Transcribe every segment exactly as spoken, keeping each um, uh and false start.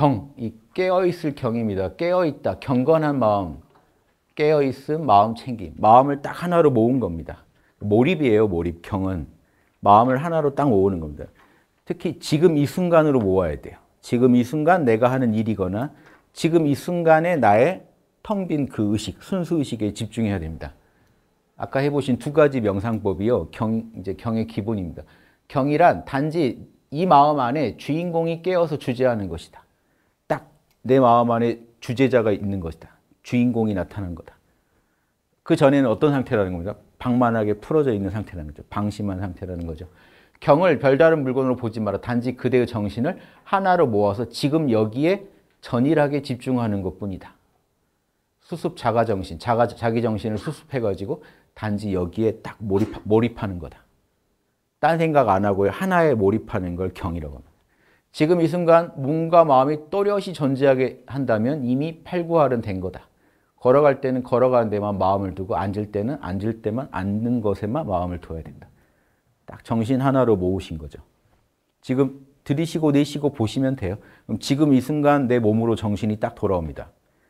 경, 이 깨어있을 경입니다. 깨어있다, 경건한 마음, 깨어있음, 마음 챙김. 마음을 딱 하나로 모은 겁니다. 몰입이에요, 몰입. 경은 마음을 하나로 딱 모으는 겁니다. 특히 지금 이 순간으로 모아야 돼요. 지금 이 순간 내가 하는 일이거나 지금 이 순간에 나의 텅 빈 그 의식, 순수 의식에 집중해야 됩니다. 아까 해보신 두 가지 명상법이요, 경, 이제 경의 기본입니다. 경이란 단지 이 마음 안에 주인공이 깨어서 주재하는 것이다. 딱 내 마음 안에 주재자가 있는 것이다. 주인공이 나타난 거다. 그 전에는 어떤 상태라는 겁니까? 방만하게 풀어져 있는 상태라는 거죠. 방심한 상태라는 거죠. 경을 별다른 물건으로 보지 마라. 단지 그대의 정신을 하나로 모아서 지금 여기에 전일하게 집중하는 것뿐이다. 수습 자가정신, 자가, 자기 정신을 수습해가지고 단지 여기에 딱 몰입, 몰입하는 거다. 딴 생각 안 하고 하나에 몰입하는 걸 경이라고 합니다. 지금 이 순간 몸과 마음이 또렷이 존재하게 한다면 이미 팔구할은 된 거다. 걸어갈 때는 걸어가는 데만 마음을 두고 앉을 때는 앉을 때만 앉는 것에만 마음을 둬야 된다. 딱 정신 하나로 모으신 거죠. 지금 들이쉬고 내쉬고 보시면 돼요. 그럼 지금 이 순간 내 몸으로 정신이 딱 돌아옵니다.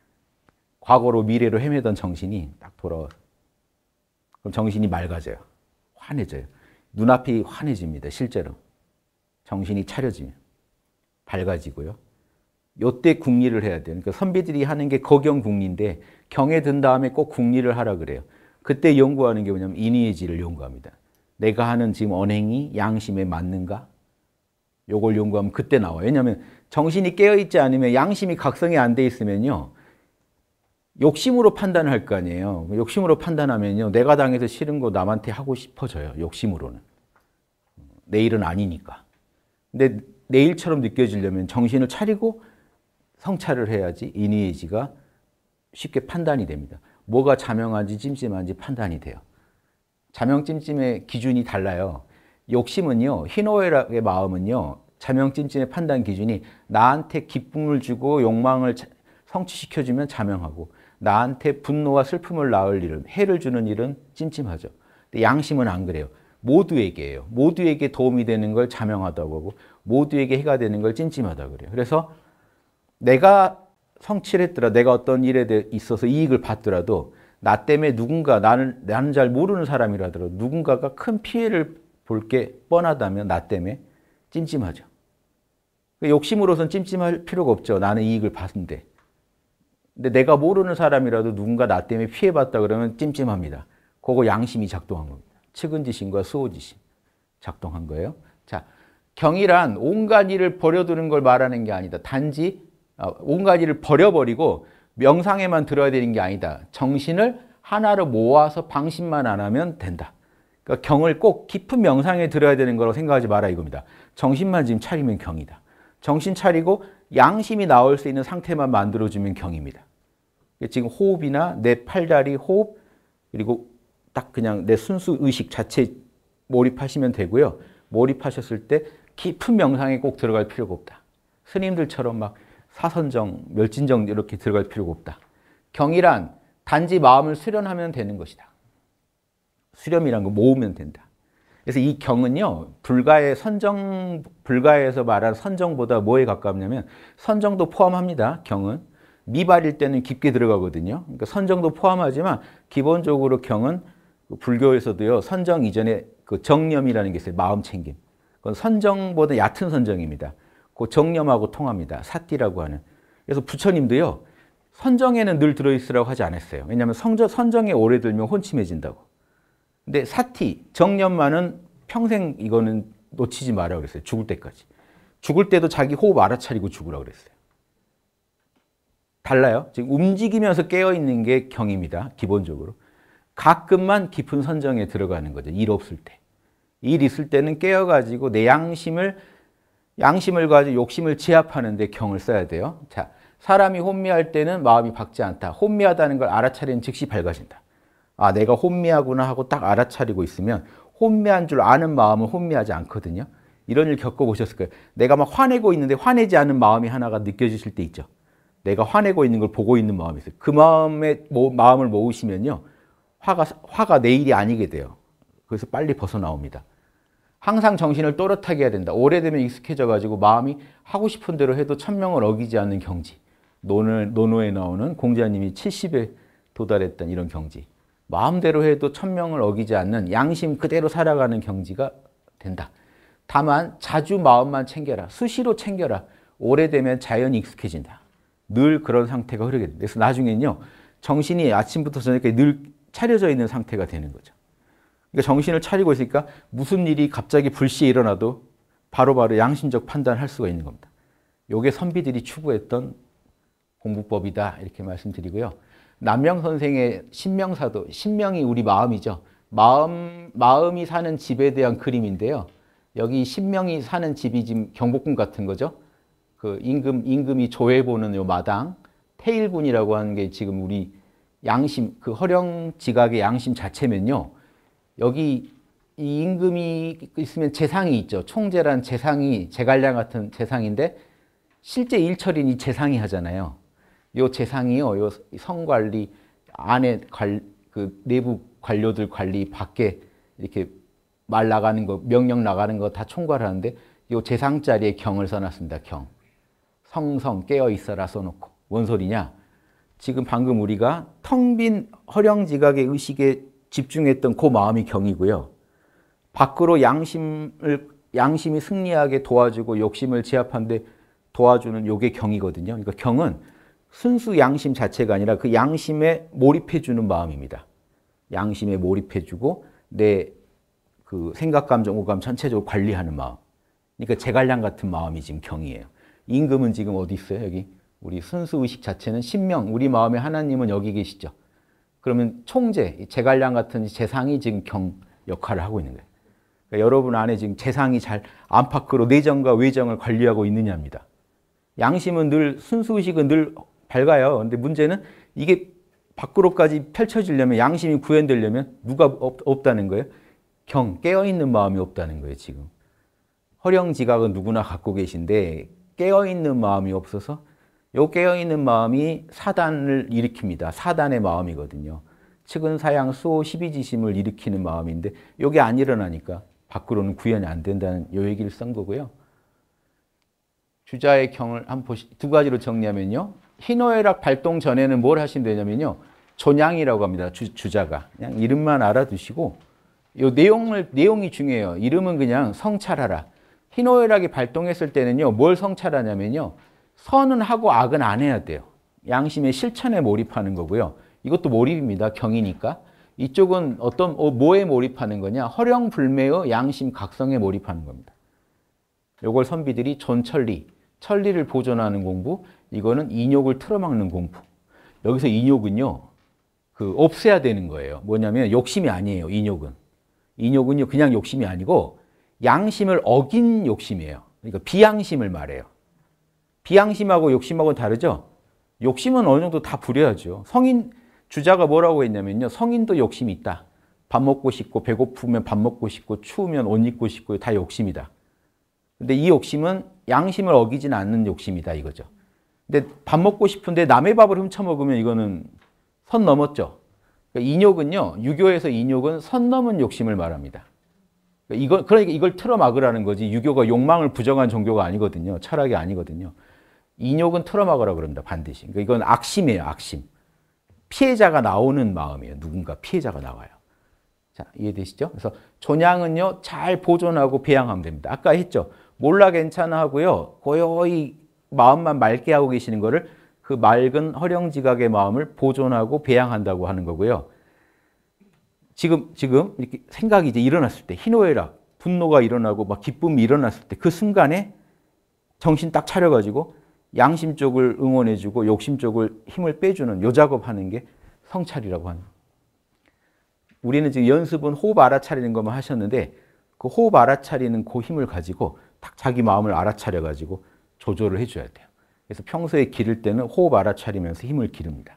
과거로 미래로 헤매던 정신이 딱 돌아와요. 그럼 정신이 맑아져요. 환해져요. 눈앞이 환해집니다. 실제로. 정신이 차려지면. 밝아지고요. 요때 궁리를 해야 돼요. 그러니까 선비들이 하는 게 거경궁리인데 경에 든 다음에 꼭 궁리를 하라 그래요. 그때 연구하는 게 뭐냐면 인의의지를 연구합니다. 내가 하는 지금 언행이 양심에 맞는가? 요걸 연구하면 그때 나와요. 왜냐하면 정신이 깨어있지 않으면 양심이 각성이 안 돼 있으면요. 욕심으로 판단을 할 거 아니에요. 욕심으로 판단하면요. 내가 당해서 싫은 거 남한테 하고 싶어져요. 욕심으로는. 내일은 아니니까. 근데 내일처럼 느껴지려면 정신을 차리고 성찰을 해야지 인의의지가 쉽게 판단이 됩니다. 뭐가 자명한지 찜찜한지 판단이 돼요. 자명찜찜의 기준이 달라요. 욕심은요, 희노애락의 마음은요, 자명찜찜의 판단 기준이 나한테 기쁨을 주고 욕망을 성취시켜주면 자명하고 나한테 분노와 슬픔을 낳을 일은, 해를 주는 일은 찜찜하죠. 근데 양심은 안 그래요. 모두에게예요. 모두에게 도움이 되는 걸 자명하다고 하고 모두에게 해가 되는 걸 찜찜하다고 그래요. 그래서 내가 성취를 했더라, 내가 어떤 일에 있어서 이익을 받더라도 나 때문에 누군가, 나는, 나는 잘 모르는 사람이라도 누군가가 큰 피해를 볼 게 뻔하다면 나 때문에 찜찜하죠. 욕심으로선 찜찜할 필요가 없죠. 나는 이익을 받는데. 근데 내가 모르는 사람이라도 누군가 나 때문에 피해봤다 그러면 찜찜합니다. 그거 양심이 작동한 겁니다. 측은지심과 수호지심 작동한 거예요. 자, 경이란 온갖 일을 버려두는 걸 말하는 게 아니다. 단지 온갖 일을 버려버리고 명상에만 들어야 되는 게 아니다. 정신을 하나로 모아서 방심만 안 하면 된다. 그러니까 경을 꼭 깊은 명상에 들어야 되는 거라고 생각하지 마라 이겁니다. 정신만 지금 차리면 경이다. 정신 차리고 양심이 나올 수 있는 상태만 만들어주면 경입니다. 지금 호흡이나 내 팔다리 호흡 그리고 딱 그냥 내 순수 의식 자체 몰입하시면 되고요. 몰입하셨을 때 깊은 명상에 꼭 들어갈 필요가 없다. 스님들처럼 막 사선정, 멸진정 이렇게 들어갈 필요가 없다. 경이란 단지 마음을 수련하면 되는 것이다. 수렴이란 거 모으면 된다. 그래서 이 경은요, 불가의 선정, 불가에서 말한 선정보다 뭐에 가깝냐면 선정도 포함합니다. 경은. 미발일 때는 깊게 들어가거든요. 그러니까 선정도 포함하지만 기본적으로 경은 불교에서도요, 선정 이전에 그 정념이라는 게 있어요. 마음 챙김. 그건 선정보다 얕은 선정입니다. 그 정념하고 통합니다. 사띠라고 하는. 그래서 부처님도요, 선정에는 늘 들어있으라고 하지 않았어요. 왜냐하면 선정, 선정에 오래 들면 혼침해진다고. 근데 사티, 정념만은 평생 이거는 놓치지 말라고 그랬어요. 죽을 때까지. 죽을 때도 자기 호흡 알아차리고 죽으라고 그랬어요. 달라요. 지금 움직이면서 깨어있는 게 경입니다. 기본적으로. 가끔만 깊은 선정에 들어가는 거죠. 일 없을 때. 일 있을 때는 깨어가지고 내 양심을, 양심을 가지고 욕심을 제압하는 데 경을 써야 돼요. 자, 사람이 혼미할 때는 마음이 밝지 않다. 혼미하다는 걸 알아차리는 즉시 밝아진다. 아, 내가 혼미하구나 하고 딱 알아차리고 있으면 혼미한 줄 아는 마음은 혼미하지 않거든요. 이런 일 겪어보셨을 거예요. 내가 막 화내고 있는데 화내지 않은 마음이 하나가 느껴지실 때 있죠. 내가 화내고 있는 걸 보고 있는 마음이 있어요. 그 마음에, 모, 마음을 모으시면요. 화가, 화가 내 일이 아니게 돼요. 그래서 빨리 벗어나옵니다. 항상 정신을 또렷하게 해야 된다. 오래되면 익숙해져가지고 마음이 하고 싶은 대로 해도 천명을 어기지 않는 경지. 논을, 논어에 나오는 공자님이 칠십에 도달했던 이런 경지. 마음대로 해도 천명을 어기지 않는 양심 그대로 살아가는 경지가 된다. 다만 자주 마음만 챙겨라. 수시로 챙겨라. 오래되면 자연히 익숙해진다. 늘 그런 상태가 흐르게 된다. 그래서 나중에는요. 정신이 아침부터 저녁까지 늘 차려져 있는 상태가 되는 거죠. 그러니까 정신을 차리고 있으니까 무슨 일이 갑자기 불시에 일어나도 바로바로 양심적 판단을 할 수가 있는 겁니다. 이게 선비들이 추구했던 공부법이다 이렇게 말씀드리고요. 남명 선생의 신명사도, 신명이 우리 마음이죠. 마음, 마음이 사는 집에 대한 그림인데요. 여기 신명이 사는 집이 지금 경복궁 같은 거죠. 그 임금, 임금이 조회보는 요 마당, 태일군이라고 하는 게 지금 우리 양심, 그 허령지각의 양심 자체면요. 여기 이 임금이 있으면 재상이 있죠. 총재란 재상이, 제갈량 같은 재상인데 실제 일처리는 이 재상이 하잖아요. 요 재상이요, 요 성관리, 안에 관, 그 내부 관료들 관리, 밖에 이렇게 말 나가는 거, 명령 나가는 거 다 총괄하는데 요 재상자리에 경을 써놨습니다. 경. 성성 깨어 있어라 써놓고. 뭔 소리냐? 지금 방금 우리가 텅 빈 허령지각의 의식에 집중했던 그 마음이 경이고요. 밖으로 양심을, 양심이 승리하게 도와주고 욕심을 제압하는데 도와주는 요게 경이거든요. 그러니까 경은 순수 양심 자체가 아니라 그 양심에 몰입해주는 마음입니다. 양심에 몰입해주고 내 그 생각, 감정, 오감 전체적으로 관리하는 마음. 그러니까 제갈량 같은 마음이 지금 경이에요. 임금은 지금 어디 있어요? 여기 우리 순수 의식 자체는 신명, 우리 마음의 하나님은 여기 계시죠. 그러면 총재, 제갈량 같은 재상이 지금 경 역할을 하고 있는 거예요. 그러니까 여러분 안에 지금 재상이 잘 안팎으로 내정과 외정을 관리하고 있느냐입니다. 양심은 늘, 순수 의식은 늘 밝아요. 근데 문제는 이게 밖으로까지 펼쳐지려면, 양심이 구현되려면 누가 없, 없다는 거예요? 경, 깨어있는 마음이 없다는 거예요, 지금. 허령지각은 누구나 갖고 계신데 깨어있는 마음이 없어서 요 깨어있는 마음이 사단을 일으킵니다. 사단의 마음이거든요. 측은 사양 수호 십이지심을 일으키는 마음인데 요게 안 일어나니까 밖으로는 구현이 안 된다는 요 얘기를 쓴 거고요. 주자의 경을 한번 보시, 두 가지로 정리하면요. 희노애락 발동 전에는 뭘 하시면 되냐면요. 존양이라고 합니다. 주, 주자가. 그냥 이름만 알아두시고 요 내용을, 내용이 중요해요. 이름은 그냥 성찰하라. 희노애락이 발동했을 때는요. 뭘 성찰하냐면요. 선은 하고 악은 안 해야 돼요. 양심의 실천에 몰입하는 거고요. 이것도 몰입입니다. 경이니까. 이쪽은 어떤, 뭐에 몰입하는 거냐. 허령불매의 양심 각성에 몰입하는 겁니다. 요걸 선비들이 존천리, 천리를 보존하는 공부, 이거는 인욕을 틀어막는 공부. 여기서 인욕은요, 그 없애야 되는 거예요. 뭐냐면 욕심이 아니에요. 인욕은. 인욕은요, 그냥 욕심이 아니고 양심을 어긴 욕심이에요. 그러니까 비양심을 말해요. 비양심하고 욕심하고는 다르죠? 욕심은 어느 정도 다 부려야죠. 성인, 주자가 뭐라고 했냐면요. 성인도 욕심이 있다. 밥 먹고 싶고, 배고프면 밥 먹고 싶고, 추우면 옷 입고 싶고, 다 욕심이다. 근데 이 욕심은 양심을 어기지는 않는 욕심이다, 이거죠. 근데 밥 먹고 싶은데 남의 밥을 훔쳐먹으면 이거는 선 넘었죠. 그러니까 인욕은요, 유교에서 인욕은 선 넘은 욕심을 말합니다. 그러니까 이걸, 그러니까 이걸 틀어막으라는 거지, 유교가 욕망을 부정한 종교가 아니거든요. 철학이 아니거든요. 인욕은 틀어막으라 그럽니다, 반드시. 그러니까 이건 악심이에요, 악심. 피해자가 나오는 마음이에요. 누군가 피해자가 나와요. 자, 이해되시죠? 그래서 존양은요, 잘 보존하고 배양하면 됩니다. 아까 했죠. 몰라 괜찮아 하고요. 고요히 마음만 맑게 하고 계시는 거를 그 맑은 허령지각의 마음을 보존하고 배양한다고 하는 거고요. 지금, 지금 이렇게 생각이 이제 일어났을 때, 희노애락, 분노가 일어나고 막 기쁨이 일어났을 때 그 순간에 정신 딱 차려가지고 양심 쪽을 응원해주고 욕심 쪽을 힘을 빼주는 요 작업하는 게 성찰이라고 하는 거예요. 우리는 지금 연습은 호흡 알아차리는 것만 하셨는데 그 호흡 알아차리는 그 힘을 가지고 딱 자기 마음을 알아차려가지고 조절을 해줘야 돼요. 그래서 평소에 기를 때는 호흡 알아차리면서 힘을 기릅니다.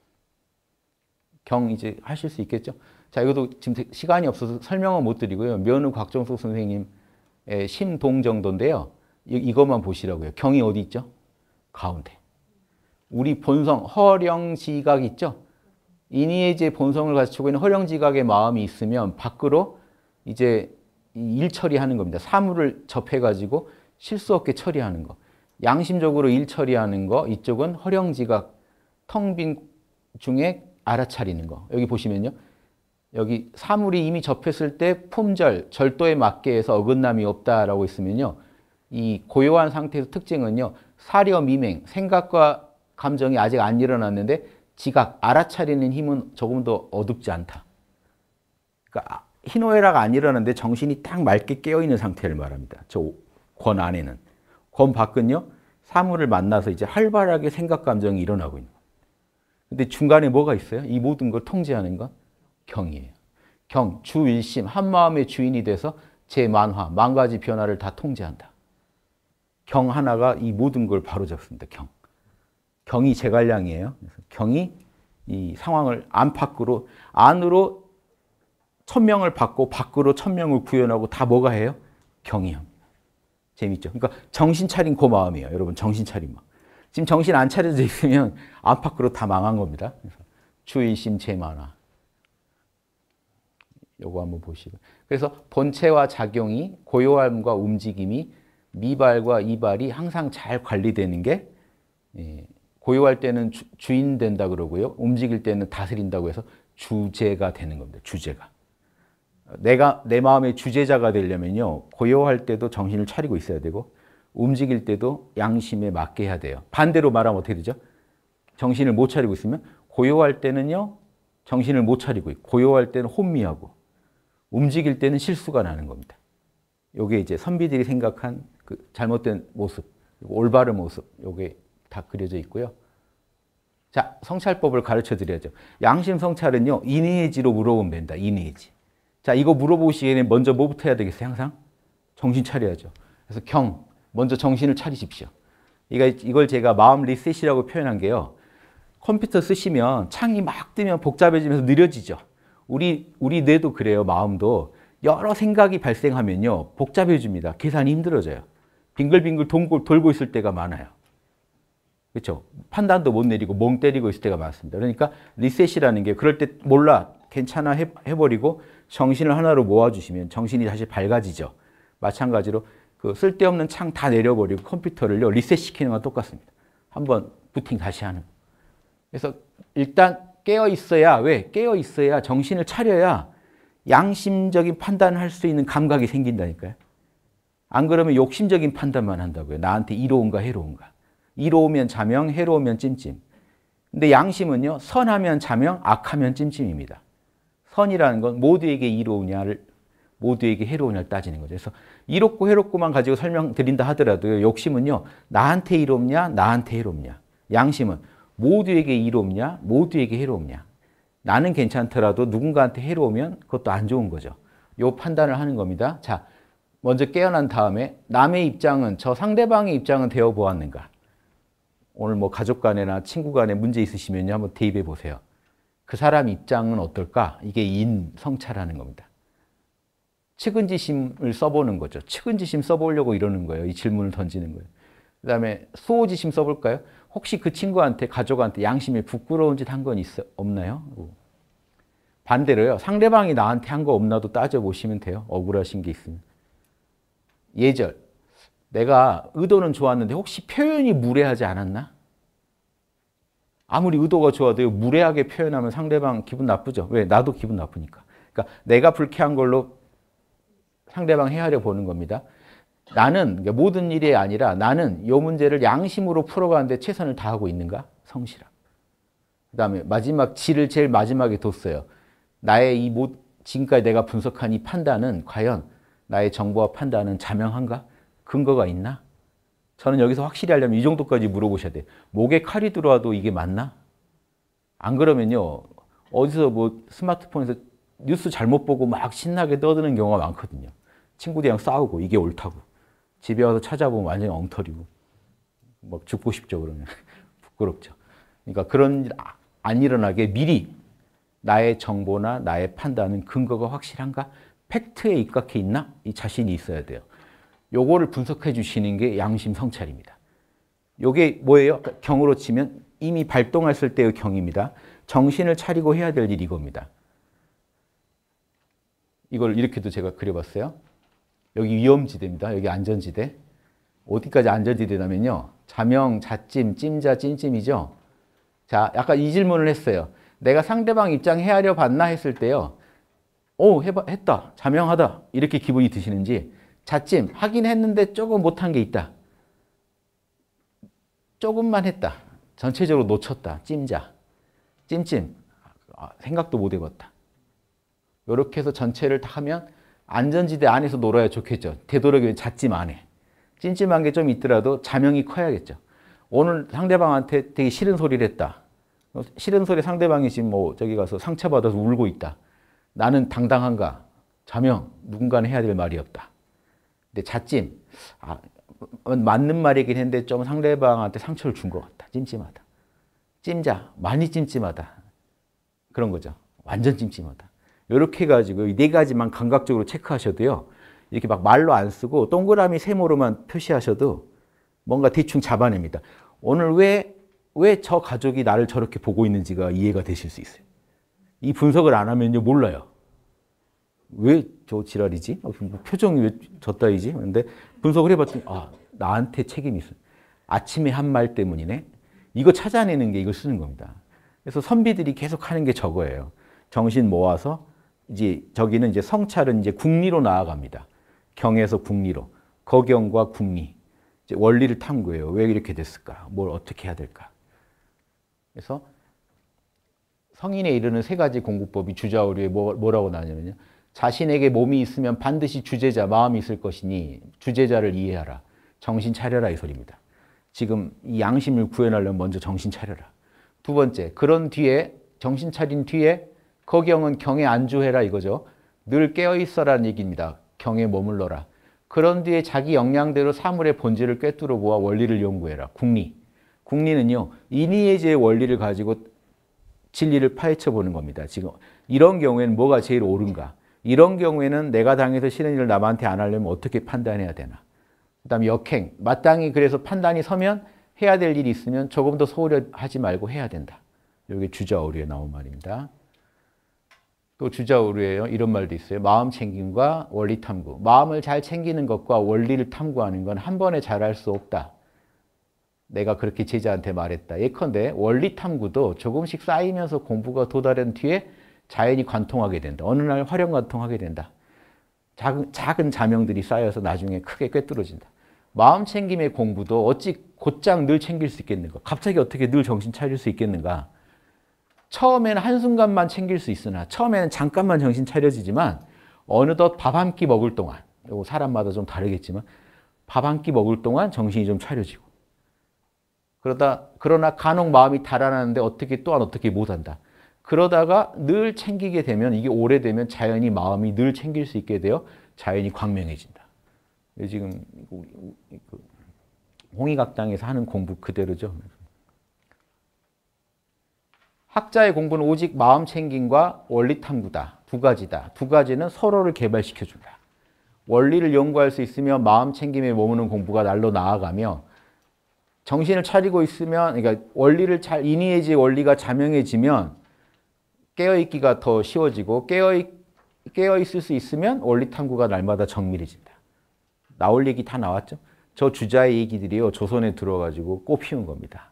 경 이제 하실 수 있겠죠? 자, 이것도 지금 시간이 없어서 설명은 못 드리고요. 면우 곽정숙 선생님의 심동정도인데요. 이것만 보시라고요. 경이 어디 있죠? 가운데. 우리 본성, 허령지각 있죠? 인의의 본성을 갖추고 있는 허령지각의 마음이 있으면 밖으로 이제 일 처리하는 겁니다. 사물을 접해가지고 실수 없게 처리하는 거. 양심적으로 일 처리하는 거, 이쪽은 허령지각, 텅 빈 중에 알아차리는 거. 여기 보시면요. 여기 사물이 이미 접했을 때 품절, 절도에 맞게 해서 어긋남이 없다라고 있으면요. 이 고요한 상태에서 특징은요. 사려 미맹, 생각과 감정이 아직 안 일어났는데 지각, 알아차리는 힘은 조금 더 어둡지 않다. 그러니까 희노애락 안 일어났는데 정신이 딱 맑게 깨어있는 상태를 말합니다. 저 권 안에는. 권 밖은요. 사물을 만나서 이제 활발하게 생각, 감정이 일어나고 있는 거예요. 근데 중간에 뭐가 있어요? 이 모든 걸 통제하는 건 경이에요. 경, 주일심, 한마음의 주인이 돼서 제만화, 만 가지 변화를 다 통제한다. 경 하나가 이 모든 걸 바로잡습니다. 경. 경이 제갈량이에요. 그래서 경이 이 상황을 안팎으로, 안으로 천명을 받고 밖으로 천명을 구현하고 다 뭐가 해요? 경이 합니다. 재밌죠? 그러니까 정신 차린 그 마음이에요. 여러분 정신 차린 마음. 지금 정신 안 차려져 있으면 안팎으로 다 망한 겁니다. 그래서 주의심 제만화. 요거 한번 보시고. 그래서 본체와 작용이 고요함과 움직임이 미발과 이발이 항상 잘 관리되는 게 예, 고요할 때는 주, 주인 된다 그러고요. 움직일 때는 다스린다고 해서 주제가 되는 겁니다. 주제가. 내가 내 마음의 주제자가 되려면요. 고요할 때도 정신을 차리고 있어야 되고 움직일 때도 양심에 맞게 해야 돼요. 반대로 말하면 어떻게 되죠? 정신을 못 차리고 있으면 고요할 때는요. 정신을 못 차리고 있고 고요할 때는 혼미하고 움직일 때는 실수가 나는 겁니다. 이게 이제 선비들이 생각한 그 잘못된 모습, 올바른 모습, 이게 다 그려져 있고요. 자, 성찰법을 가르쳐 드려야죠. 양심 성찰은요, 인해지로 물어보면 된다. 인해지. 자, 이거 물어보시기에는 먼저 뭐부터 해야 되겠어요? 항상 정신 차려야죠. 그래서 경, 먼저 정신을 차리십시오. 이걸 제가 마음 리셋이라고 표현한 게요. 컴퓨터 쓰시면 창이 막 뜨면 복잡해지면서 느려지죠. 우리 우리 뇌도 그래요. 마음도 여러 생각이 발생하면요, 복잡해집니다. 계산이 힘들어져요. 빙글빙글 돌고, 돌고 있을 때가 많아요. 그렇죠? 판단도 못 내리고 멍 때리고 있을 때가 많습니다. 그러니까 리셋이라는 게 그럴 때 몰라, 괜찮아 해, 해버리고 정신을 하나로 모아주시면 정신이 다시 밝아지죠. 마찬가지로 그 쓸데없는 창 다 내려버리고 컴퓨터를요 리셋시키는 건 똑같습니다. 한번 부팅 다시 하는. 그래서 일단 깨어 있어야, 왜? 깨어 있어야 정신을 차려야 양심적인 판단을 할 수 있는 감각이 생긴다니까요. 안 그러면 욕심적인 판단만 한다고요. 나한테 이로운가 해로운가. 이로우면 자명, 해로우면 찜찜. 근데 양심은요, 선하면 자명, 악하면 찜찜입니다. 선이라는 건 모두에게 이로우냐를, 모두에게 해로우냐를 따지는 거죠. 그래서 이롭고 해롭고만 가지고 설명드린다 하더라도 욕심은요, 나한테 이롭냐, 나한테 해롭냐. 양심은 모두에게 이롭냐, 모두에게 해롭냐. 나는 괜찮더라도 누군가한테 해로우면 그것도 안 좋은 거죠. 요 판단을 하는 겁니다. 자, 먼저 깨어난 다음에 남의 입장은, 저 상대방의 입장은 되어 보았는가. 오늘 뭐 가족 간에나 친구 간에 문제 있으시면요, 한번 대입해 보세요. 그 사람 입장은 어떨까? 이게 인, 성찰하는 겁니다. 측은지심을 써보는 거죠. 측은지심 써보려고 이러는 거예요. 이 질문을 던지는 거예요. 그 다음에 수호지심 써볼까요? 혹시 그 친구한테, 가족한테 양심에 부끄러운 짓 한 건 있어, 없나요? 반대로요. 상대방이 나한테 한 거 없나도 따져보시면 돼요. 억울하신 게 있으면. 예절. 내가 의도는 좋았는데 혹시 표현이 무례하지 않았나? 아무리 의도가 좋아도 무례하게 표현하면 상대방 기분 나쁘죠. 왜? 나도 기분 나쁘니까. 그러니까 내가 불쾌한 걸로 상대방 헤아려 보는 겁니다. 나는 모든 일이 아니라 나는 이 문제를 양심으로 풀어가는데 최선을 다하고 있는가? 성실함. 그 다음에 마지막 지를 제일 마지막에 뒀어요. 나의 이 모, 지금까지 내가 분석한 이 판단은 과연 나의 정보와 판단은 자명한가? 근거가 있나? 저는 여기서 확실히 하려면 이 정도까지 물어보셔야 돼요. 목에 칼이 들어와도 이게 맞나? 안 그러면요, 어디서 뭐 스마트폰에서 뉴스 잘못 보고 막 신나게 떠드는 경우가 많거든요. 친구들이랑 싸우고 이게 옳다고. 집에 와서 찾아보면 완전히 엉터리고 막 죽고 싶죠. 그러면 부끄럽죠. 그러니까 그런 일 안 일어나게 미리 나의 정보나 나의 판단은 근거가 확실한가? 팩트에 입각해 있나? 이 자신이 있어야 돼요. 요거를 분석해 주시는 게 양심 성찰입니다. 요게 뭐예요? 경으로 치면 이미 발동했을 때의 경입니다. 정신을 차리고 해야 될 일이 이겁니다. 이걸 이렇게도 제가 그려봤어요. 여기 위험지대입니다. 여기 안전지대. 어디까지 안전지대냐면요. 자명, 자찜, 찜자, 찜찜이죠. 자, 약간 이 질문을 했어요. 내가 상대방 입장 헤아려 봤나 했을 때요. 오, 해봐, 했다. 자명하다. 이렇게 기분이 드시는지, 자찜, 하긴 했는데 조금 못한 게 있다. 조금만 했다. 전체적으로 놓쳤다. 찜자, 찜찜, 아, 생각도 못 해봤다. 이렇게 해서 전체를 다 하면 안전지대 안에서 놀아야 좋겠죠. 되도록이면 자찜 안에. 찜찜한 게 좀 있더라도 자명이 커야겠죠. 오늘 상대방한테 되게 싫은 소리를 했다. 싫은 소리 상대방이 지금 뭐 저기 가서 상처받아서 울고 있다. 나는 당당한가? 자명, 누군가는 해야 될 말이 없다. 근데 자찜, 아, 맞는 말이긴 했는데 좀 상대방한테 상처를 준 것 같다. 찜찜하다. 찜자, 많이 찜찜하다. 그런 거죠. 완전 찜찜하다. 이렇게 해가지고 이 네 가지만 감각적으로 체크하셔도요. 이렇게 막 말로 안 쓰고 동그라미 세모로만 표시하셔도 뭔가 대충 잡아냅니다. 오늘 왜, 왜 저 가족이 나를 저렇게 보고 있는지가 이해가 되실 수 있어요. 이 분석을 안 하면요, 몰라요. 왜 저 지랄이지? 표정이 왜 저따위지? 근데 분석을 해봤더니, 아, 나한테 책임이 있어. 아침에 한 말 때문이네? 이거 찾아내는 게 이걸 쓰는 겁니다. 그래서 선비들이 계속 하는 게 저거예요. 정신 모아서, 이제 저기는 이제 성찰은 이제 궁리로 나아갑니다. 경에서 궁리로. 거경과 궁리. 이제 원리를 탐구해요. 왜 이렇게 됐을까? 뭘 어떻게 해야 될까? 그래서 성인에 이르는 세 가지 공부법이 주자오류에 뭐라고 나냐면요. 자신에게 몸이 있으면 반드시 주제자, 마음이 있을 것이니 주제자를 이해하라. 정신 차려라 이 소리입니다. 지금 이 양심을 구현하려면 먼저 정신 차려라. 두 번째, 그런 뒤에 정신 차린 뒤에 거경은 경에 안주해라 이거죠. 늘 깨어있어라는 얘기입니다. 경에 머물러라. 그런 뒤에 자기 역량대로 사물의 본질을 꿰뚫어 보아 원리를 연구해라. 궁리. 궁리는요. 인의예제의 원리를 가지고 진리를 파헤쳐 보는 겁니다. 지금 이런 경우에는 뭐가 제일 옳은가? 이런 경우에는 내가 당해서 싫은 일을 남한테 안 하려면 어떻게 판단해야 되나? 그 다음에 역행. 마땅히 그래서 판단이 서면 해야 될 일이 있으면 조금 더 소홀히 하지 말고 해야 된다. 이게 주자오류에 나온 말입니다. 또 주자오류에요. 이런 말도 있어요. 마음 챙김과 원리 탐구. 마음을 잘 챙기는 것과 원리를 탐구하는 건 한 번에 잘할 수 없다. 내가 그렇게 제자한테 말했다. 예컨대 원리 탐구도 조금씩 쌓이면서 공부가 도달한 뒤에 자연히 관통하게 된다. 어느 날 활용 관통하게 된다. 작은, 작은 자명들이 쌓여서 나중에 크게 꿰뚫어진다. 마음 챙김의 공부도 어찌 곧장 늘 챙길 수 있겠는가? 갑자기 어떻게 늘 정신 차릴 수 있겠는가? 처음에는 한순간만 챙길 수 있으나 처음에는 잠깐만 정신 차려지지만 어느덧 밥 한 끼 먹을 동안, 이거 사람마다 좀 다르겠지만 밥 한 끼 먹을 동안 정신이 좀 차려지고 그러다 그러나 간혹 마음이 달아나는데 어떻게 또한 어떻게 못한다. 그러다가 늘 챙기게 되면 이게 오래되면 자연히 마음이 늘 챙길 수 있게 되어 자연히 광명해진다. 지금 홍익학당에서 하는 공부 그대로죠. 학자의 공부는 오직 마음 챙김과 원리 탐구다. 두 가지다. 두 가지는 서로를 개발시켜준다. 원리를 연구할 수 있으며 마음 챙김에 머무는 공부가 날로 나아가며 정신을 차리고 있으면, 그러니까 원리를 잘, 인의예지의 원리가 자명해지면 깨어있기가 더 쉬워지고 깨어있, 깨어있을 수 있으면 원리 탐구가 날마다 정밀해진다. 나올 얘기 다 나왔죠? 저 주자의 얘기들이요. 조선에 들어가지고 꽃피운 겁니다.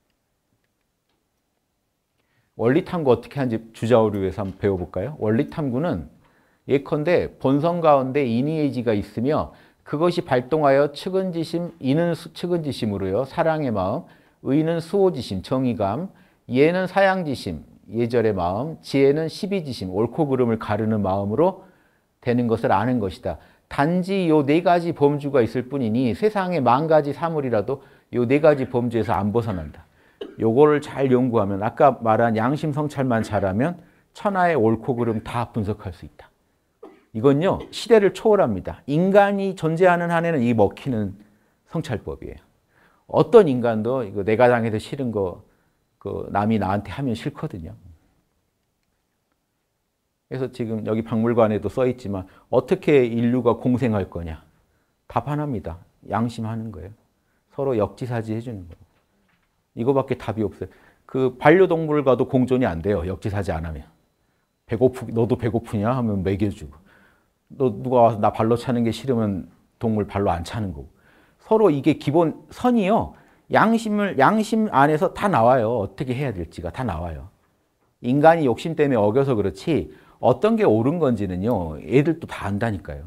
원리 탐구 어떻게 하는지 주자오류에서 한번 배워볼까요? 원리 탐구는 예컨대 본성 가운데 인의예지가 있으며 그것이 발동하여 측은지심, 이는 측은지심으로요. 사랑의 마음, 의는 수호지심, 정의감, 예는 사양지심, 예절의 마음, 지혜는 시비지심, 옳고 그름을 가르는 마음으로 되는 것을 아는 것이다. 단지 요 네 가지 범주가 있을 뿐이니 세상에 만 가지 사물이라도 요 네 가지 범주에서 안 벗어난다. 요거를 잘 연구하면 아까 말한 양심 성찰만 잘하면 천하의 옳고 그름 다 분석할 수 있다. 이건요 시대를 초월합니다. 인간이 존재하는 한에는 이 먹히는 성찰법이에요. 어떤 인간도 이거 내가 당해서 싫은 거 그 남이 나한테 하면 싫거든요. 그래서 지금 여기 박물관에도 써 있지만 어떻게 인류가 공생할 거냐? 답 하나입니다. 양심하는 거예요. 서로 역지사지 해주는 거예요. 이거밖에 답이 없어요. 그 반려동물과도 공존이 안 돼요. 역지사지 안 하면. 배고프, 너도 배고프냐 하면 먹여주고. 너 누가 와서 나 발로 차는 게 싫으면 동물 발로 안 차는 거고. 서로 이게 기본 선이요. 양심을, 양심 안에서 다 나와요. 어떻게 해야 될지가 다 나와요. 인간이 욕심 때문에 어겨서 그렇지 어떤 게 옳은 건지는요. 애들도 다 안다니까요.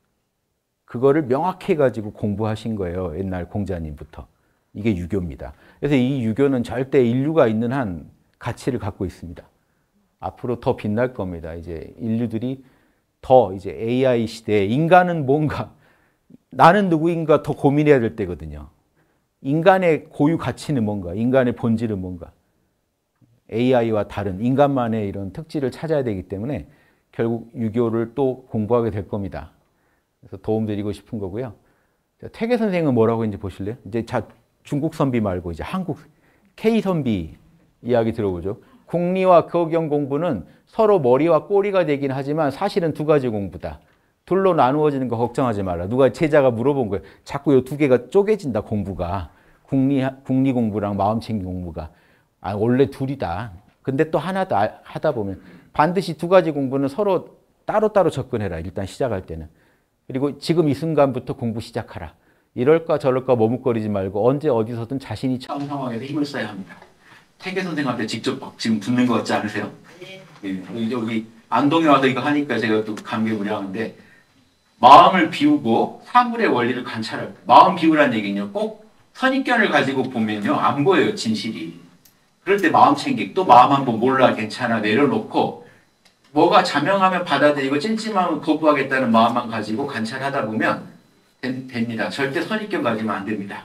그거를 명확히 가지고 공부하신 거예요. 옛날 공자님부터. 이게 유교입니다. 그래서 이 유교는 절대 인류가 있는 한 가치를 갖고 있습니다. 앞으로 더 빛날 겁니다. 이제 인류들이 더 이제 에이아이 시대에 인간은 뭔가, 나는 누구인가 더 고민해야 될 때거든요. 인간의 고유 가치는 뭔가, 인간의 본질은 뭔가. 에이아이와 다른 인간만의 이런 특질을 찾아야 되기 때문에 결국 유교를 또 공부하게 될 겁니다. 그래서 도움드리고 싶은 거고요. 태계 선생은 뭐라고 했는지 보실래요? 이제 자, 중국 선비 말고 이제 한국 K 선비 이야기 들어보죠. 국리와 거경 공부는 서로 머리와 꼬리가 되긴 하지만 사실은 두 가지 공부다. 둘로 나누어지는 거 걱정하지 말라. 누가 제자가 물어본 거예요. 자꾸 이 두 개가 쪼개진다, 공부가. 국리, 국리 공부랑 마음챙김 공부가. 아, 원래 둘이다. 근데 또 하나다 하다 보면 반드시 두 가지 공부는 서로 따로따로 접근해라. 일단 시작할 때는. 그리고 지금 이 순간부터 공부 시작하라. 이럴까 저럴까 머뭇거리지 말고 언제 어디서든 자신이 처한 상황에서 힘을 써야 합니다. 태계 선생한테 직접 막 지금 붙는 것 같지 않으세요? 네. 네. 여기 안동에 와서 이거 하니까 제가 또 감개무량한데 마음을 비우고 사물의 원리를 관찰할 마음 비우라는 얘기는요. 꼭 선입견을 가지고 보면요. 안 보여요. 진실이. 그럴 때 마음 챙기 또 마음 한번 몰라 괜찮아 내려놓고 뭐가 자명하면 받아들이고 찜찜하면 거부하겠다는 마음만 가지고 관찰하다 보면 된, 됩니다. 절대 선입견 가지면 안 됩니다.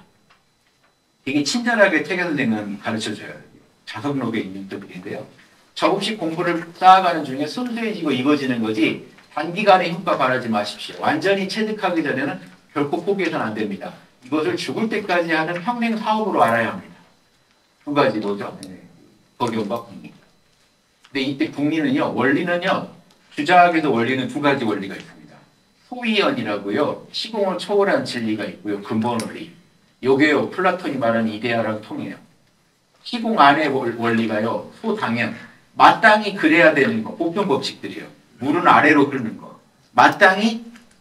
되게 친절하게 태계 선생은 가르쳐줘요. 자석록에 있는 뜻인데요. 조금씩 공부를 쌓아가는 중에 순수해지고 익어지는 거지 단기간에 효과 바라지 마십시오. 완전히 체득하기 전에는 결코 포기해서는 안 됩니다. 이것을 죽을 때까지 하는 평생 사업으로 알아야 합니다. 두 가지 뭐죠? 네. 거경과 국리. 근데 이때 국리는요, 원리는요, 주자학에서 원리는 두 가지 원리가 있습니다. 소위연이라고요, 시공을 초월한 진리가 있고요, 근본 원리. 요게요, 플라톤이 말하는 이데아랑 통해요. 시공 안의 원리가요, 소당연. 마땅히 그래야 되는 거, 보편 법칙들이에요. 물은 아래로 흐르는 거. 마땅히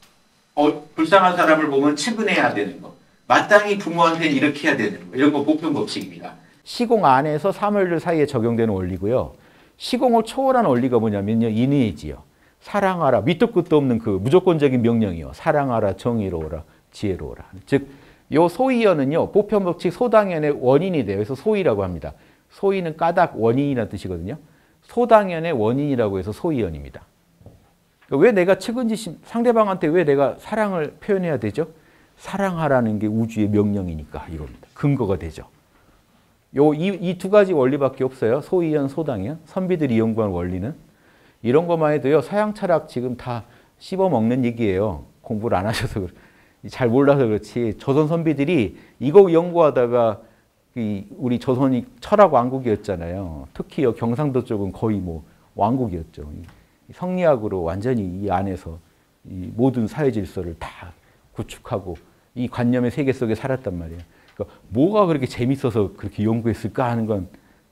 어, 불쌍한 사람을 보면 측은해야 되는 거. 마땅히 부모한테는 이렇게 해야 되는 거. 이런 거 보편 법칙입니다. 시공 안에서 사물들 사이에 적용되는 원리고요. 시공을 초월한 원리가 뭐냐면요. 인의지요. 사랑하라. 밑도 끝도 없는 그 무조건적인 명령이요. 사랑하라. 정의로워라. 지혜로워라. 즉, 요 소위연은요. 보편법칙 소당연의 원인이 돼요. 그래서 소위라고 합니다. 소위는 까닭 원인이라는 뜻이거든요. 소당연의 원인이라고 해서 소위연입니다. 왜 내가 측은지심, 상대방한테 왜 내가 사랑을 표현해야 되죠? 사랑하라는 게 우주의 명령이니까 이겁니다. 근거가 되죠. 요, 이, 이 두 가지 원리밖에 없어요. 소위연, 소당연. 선비들이 연구한 원리는. 이런 것만 해도요, 서양 철학 지금 다 씹어먹는 얘기예요. 공부를 안 하셔서, 잘 몰라서 그렇지. 조선 선비들이 이거 연구하다가 우리 조선이 철학 왕국이었잖아요. 특히 경상도 쪽은 거의 뭐 왕국이었죠. 성리학으로 완전히 이 안에서 이 모든 사회 질서를 다 구축하고 이 관념의 세계 속에 살았단 말이에요. 그러니까 뭐가 그렇게 재밌어서 그렇게 연구했을까 하는 건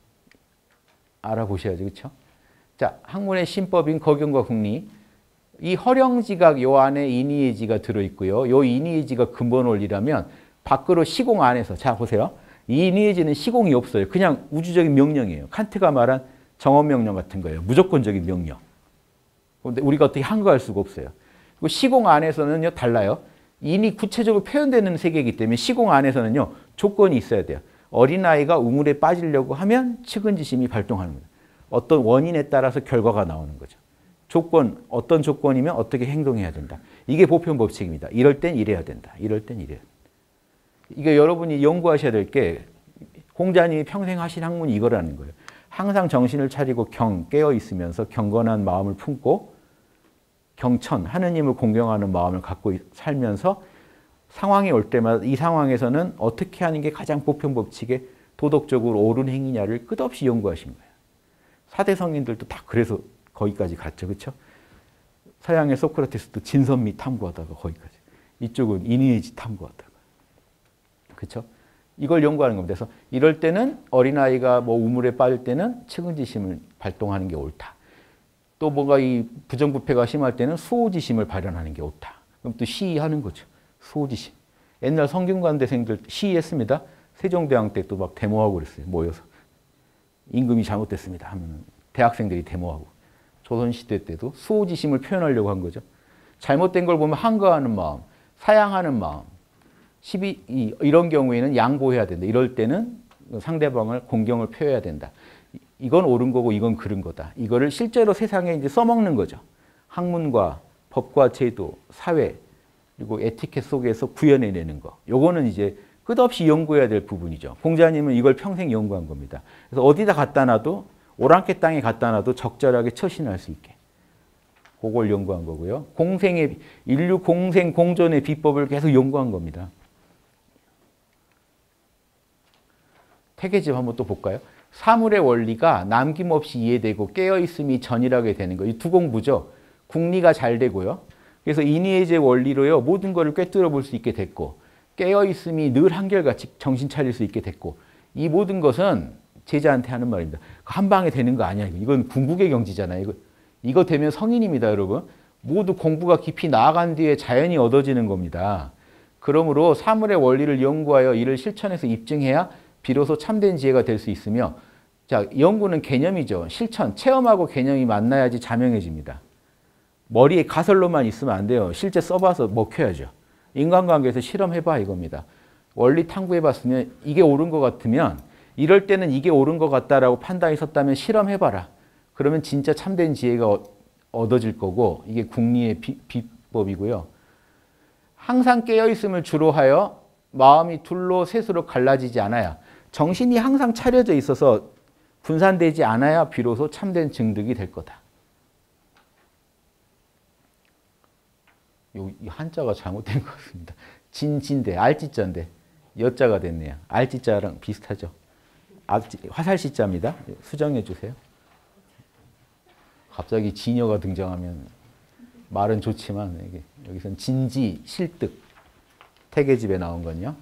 알아보셔야죠. 그렇죠? 자, 학문의 신법인 거경과 국리. 이 허령지각 요 안에 인의예지가 들어있고요. 요 인의예지가 근본 원리라면 밖으로 시공 안에서 자 보세요. 이 인의예지는 시공이 없어요. 그냥 우주적인 명령이에요. 칸트가 말한 정언명령 같은 거예요. 무조건적인 명령. 근데 우리가 어떻게 한거할 수가 없어요. 그리고 시공 안에서는요 달라요. 인이 구체적으로 표현되는 세계이기 때문에 시공 안에서는요 조건이 있어야 돼요. 어린아이가 우물에 빠지려고 하면 측은지심이 발동하는 거예요. 어떤 원인에 따라서 결과가 나오는 거죠. 조건, 어떤 조건이면 어떻게 행동해야 된다. 이게 보편 법칙입니다. 이럴 땐 이래야 된다. 이럴 땐 이래야 된다. 이게 여러분이 연구하셔야 될 게 공자님이 평생 하신 학문이 이거라는 거예요. 항상 정신을 차리고 경, 깨어 있으면서 경건한 마음을 품고 경천, 하느님을 공경하는 마음을 갖고 살면서 상황이 올 때마다 이 상황에서는 어떻게 하는 게 가장 보편 법칙에 도덕적으로 옳은 행위냐를 끝없이 연구하신 거예요. 사대 성인들도 다 그래서 거기까지 갔죠. 그렇죠? 서양의 소크라테스도 진선미 탐구하다가 거기까지. 이쪽은 인의예지 탐구하다가. 그렇죠? 이걸 연구하는 겁니다. 그래서 이럴 때는 어린아이가 뭐 우물에 빠질 때는 측은지심을 발동하는 게 옳다. 또 뭔가 이 부정부패가 심할 때는 수호지심을 발현하는 게 옳다. 그럼 또 시위하는 거죠. 수호지심. 옛날 성균관대생들 시위했습니다. 세종대왕 때 또 막 데모하고 그랬어요. 모여서. 임금이 잘못됐습니다 하면 대학생들이 데모하고. 조선시대 때도 수호지심을 표현하려고 한 거죠. 잘못된 걸 보면 항거하는 마음, 사양하는 마음. 시비, 이런 경우에는 양보해야 된다. 이럴 때는 상대방을 공경을 표해야 된다. 이건 옳은 거고 이건 그른 거다. 이거를 실제로 세상에 이제 써먹는 거죠. 학문과 법과 제도, 사회, 그리고 에티켓 속에서 구현해내는 거. 요거는 이제 끝없이 연구해야 될 부분이죠. 공자님은 이걸 평생 연구한 겁니다. 그래서 어디다 갖다 놔도 오랑캐 땅에 갖다 놔도 적절하게 처신할 수 있게. 그걸 연구한 거고요. 공생의 인류 공생 공존의 비법을 계속 연구한 겁니다. 태계집 한번 또 볼까요? 사물의 원리가 남김없이 이해되고 깨어있음이 전이라게 되는 거. 이 두 공부죠. 국리가 잘 되고요. 그래서 인의예제 원리로요. 모든 것을 꿰뚫어 볼 수 있게 됐고 깨어있음이 늘 한결같이 정신 차릴 수 있게 됐고 이 모든 것은 제자한테 하는 말입니다. 한 방에 되는 거 아니야. 이건 궁극의 경지잖아요. 이거, 이거 되면 성인입니다, 여러분. 모두 공부가 깊이 나아간 뒤에 자연히 얻어지는 겁니다. 그러므로 사물의 원리를 연구하여 이를 실천해서 입증해야 비로소 참된 지혜가 될 수 있으며 자, 연구는 개념이죠. 실천, 체험하고 개념이 만나야지 자명해집니다. 머리에 가설로만 있으면 안 돼요. 실제 써봐서 먹혀야죠. 인간관계에서 실험해봐 이겁니다. 원리 탐구해봤으면 이게 옳은 것 같으면 이럴 때는 이게 옳은 것 같다라고 판단이 섰다면 실험해봐라. 그러면 진짜 참된 지혜가 얻어질 거고 이게 궁리의 비, 비법이고요. 항상 깨어있음을 주로 하여 마음이 둘로 셋으로 갈라지지 않아야 정신이 항상 차려져 있어서 분산되지 않아야 비로소 참된 증득이 될 거다. 이 한자가 잘못된 것 같습니다. 진진대, 알지자인데 여자가 됐네요. 알지자랑 비슷하죠. 화살시자입니다. 수정해 주세요. 갑자기 진여가 등장하면 말은 좋지만 이게 여기서는 진지, 실득, 태계집에 나온 건요.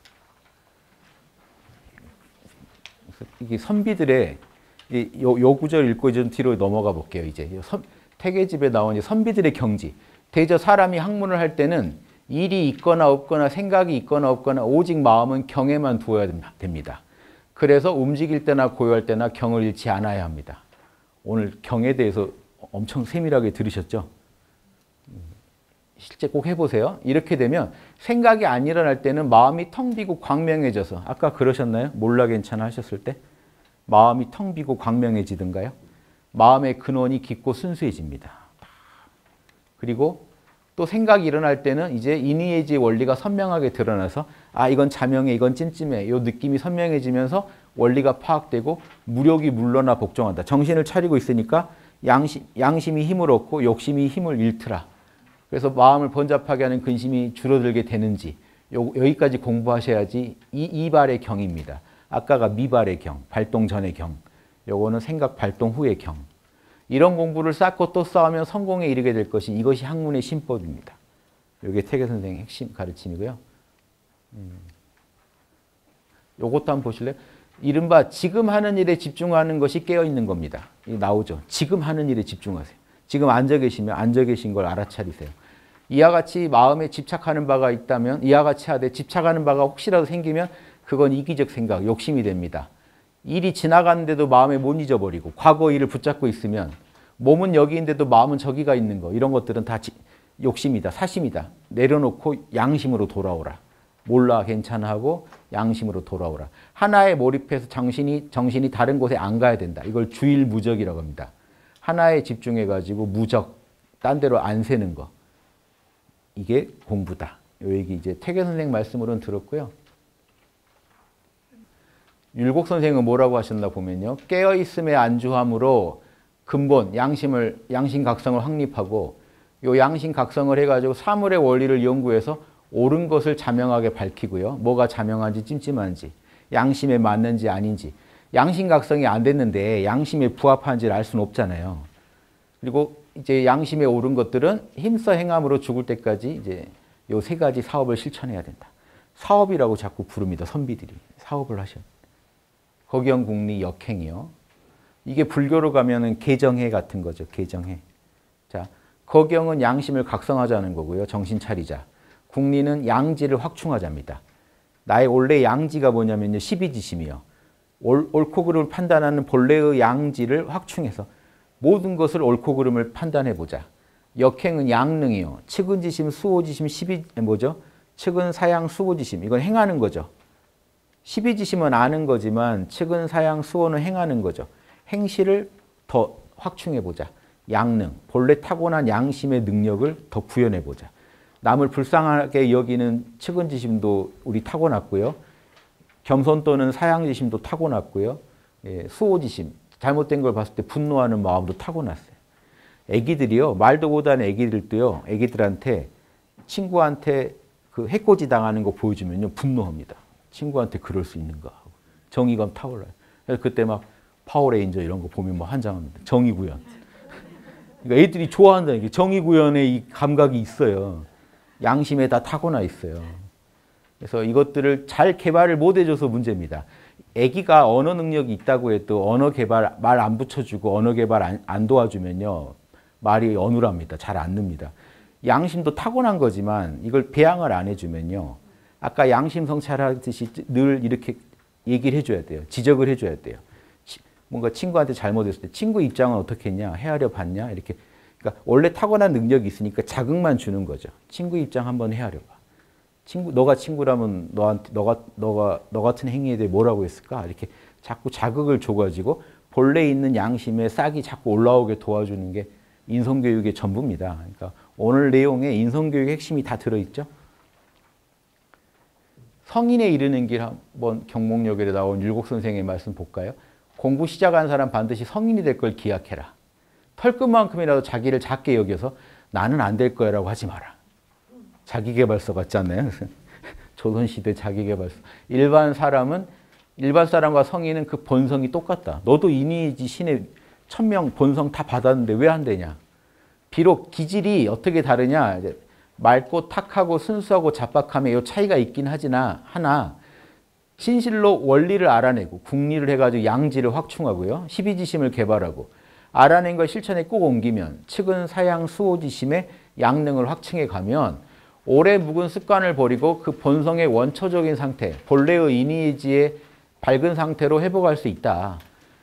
이게 선비들의 요, 요 구절 읽고 좀 뒤로 넘어가 볼게요. 이제 선, 태계집에 나온 선비들의 경지. 대저 사람이 학문을 할 때는 일이 있거나 없거나 생각이 있거나 없거나 오직 마음은 경에만 두어야 됩니다. 그래서 움직일 때나 고요할 때나 경을 잃지 않아야 합니다. 오늘 경에 대해서 엄청 세밀하게 들으셨죠? 실제 꼭 해보세요. 이렇게 되면 생각이 안 일어날 때는 마음이 텅 비고 광명해져서 아까 그러셨나요? 몰라 괜찮아 하셨을 때 마음이 텅 비고 광명해지던가요? 마음의 근원이 깊고 순수해집니다. 그리고 또 생각이 일어날 때는 이제 인의예지의 원리가 선명하게 드러나서 아 이건 자명해 이건 찜찜해 이 느낌이 선명해지면서 원리가 파악되고 무력이 물러나 복종한다. 정신을 차리고 있으니까 양심, 양심이 힘을 얻고 욕심이 힘을 잃더라. 그래서 마음을 번잡하게 하는 근심이 줄어들게 되는지 요, 여기까지 공부하셔야지 이, 이발의 경입니다. 아까가 미발의 경, 발동 전의 경. 요거는 생각 발동 후의 경. 이런 공부를 쌓고 또 쌓으면 성공에 이르게 될 것이 이것이 학문의 신법입니다. 이게 태계 선생의 핵심 가르침이고요. 음. 요것도 한번 보실래요? 이른바 지금 하는 일에 집중하는 것이 깨어있는 겁니다. 이게 나오죠. 지금 하는 일에 집중하세요. 지금 앉아 계시면 앉아 계신 걸 알아차리세요. 이와 같이 마음에 집착하는 바가 있다면 이와 같이 하되 집착하는 바가 혹시라도 생기면 그건 이기적 생각, 욕심이 됩니다. 일이 지나가는데도 마음에 못 잊어버리고 과거 일을 붙잡고 있으면 몸은 여기인데도 마음은 저기가 있는 거 이런 것들은 다 지, 욕심이다, 사심이다. 내려놓고 양심으로 돌아오라. 몰라 괜찮아 하고 양심으로 돌아오라. 하나에 몰입해서 정신이, 정신이 다른 곳에 안 가야 된다. 이걸 주일무적이라고 합니다. 하나에 집중해가지고 무적, 딴 데로 안 새는 거. 이게 공부다. 요 얘기 이제 태계 선생 말씀으로는 들었고요. 율곡 선생은 뭐라고 하셨나 보면요. 깨어있음에 안주함으로 근본, 양심을, 양심각성을 확립하고 요 양심각성을 해가지고 사물의 원리를 연구해서 옳은 것을 자명하게 밝히고요. 뭐가 자명한지 찜찜한지, 양심에 맞는지 아닌지. 양심각성이 안 됐는데 양심에 부합한지를 알 수는 없잖아요. 그리고 이제 양심에 옳은 것들은 힘써 행함으로 죽을 때까지 이제 요 세 가지 사업을 실천해야 된다. 사업이라고 자꾸 부릅니다. 선비들이. 사업을 하셔. 거기영 국리 역행이요. 이게 불교로 가면은 개정해 같은 거죠. 개정해. 자, 거경은 양심을 각성하자는 거고요. 정신 차리자. 국리는 양지를 확충하자입니다. 나의 원래 양지가 뭐냐면요. 십이지심이요. 옳, 옳고 그름을 판단하는 본래의 양지를 확충해서 모든 것을 옳고 그름을 판단해보자. 역행은 양능이요. 측은지심, 수호지심, 십이 뭐죠? 측은, 사양, 수호지심. 이건 행하는 거죠. 십이지심은 아는 거지만 측은, 사양, 수호는 행하는 거죠. 행실을 더 확충해보자. 양능, 본래 타고난 양심의 능력을 더 구현해보자. 남을 불쌍하게 여기는 측은지심도 우리 타고났고요. 겸손 또는 사양지심도 타고났고요. 예, 수호지심, 잘못된 걸 봤을 때 분노하는 마음도 타고났어요. 애기들이요, 말도 못하는 애기들도요, 애기들한테 친구한테 그 해코지 당하는 거 보여주면요, 분노합니다. 친구한테 그럴 수 있는가 하고 정의감 타올라요. 그래서 그때 막 파워레인저 이런 거 보면 뭐 환장합니다. 정의구현. 그러니까 애들이 좋아한다는 게 정의구현의 이 감각이 있어요. 양심에 다 타고나 있어요. 그래서 이것들을 잘 개발을 못 해줘서 문제입니다. 아기가 언어 능력이 있다고 해도 언어 개발 말 안 붙여주고 언어 개발 안, 안 도와주면요. 말이 어눌합니다. 잘 안 늡니다. 양심도 타고난 거지만 이걸 배양을 안 해주면요. 아까 양심 성찰하듯이 늘 이렇게 얘기를 해줘야 돼요. 지적을 해줘야 돼요. 뭔가 친구한테 잘못했을 때 친구 입장은 어떻게 했냐? 헤아려 봤냐? 이렇게. 그러니까 원래 타고난 능력이 있으니까 자극만 주는 거죠. 친구 입장 한번 헤아려 봐. 친구, 너가 친구라면 너한테, 너가, 너가, 너 같은 행위에 대해 뭐라고 했을까? 이렇게 자꾸 자극을 줘가지고 본래 있는 양심의 싹이 자꾸 올라오게 도와주는 게 인성교육의 전부입니다. 그러니까 오늘 내용에 인성교육의 핵심이 다 들어있죠. 성인에 이르는 길 한번 경목역에 나온 율곡 선생의 말씀 볼까요? 공부 시작한 사람 반드시 성인이 될 걸 기약해라. 털끝만큼이라도 자기를 작게 여겨서 나는 안 될 거야라고 하지 마라. 자기계발서 같지 않나요? 조선시대 자기계발서. 일반 사람은, 일반 사람과 성인은 그 본성이 똑같다. 너도 이니지 신의 천명 본성 다 받았는데 왜 안 되냐? 비록 기질이 어떻게 다르냐? 맑고 탁하고 순수하고 잡박함에 이 차이가 있긴 하지나, 하나, 진실로 원리를 알아내고 국리를 해가지고 양지를 확충하고요. 십이지심을 개발하고 알아낸 걸 실천에 꼭 옮기면 측은, 사양, 수호지심의 양능을 확충해 가면 오래 묵은 습관을 버리고 그 본성의 원초적인 상태, 본래의 이니지의 밝은 상태로 회복할 수 있다.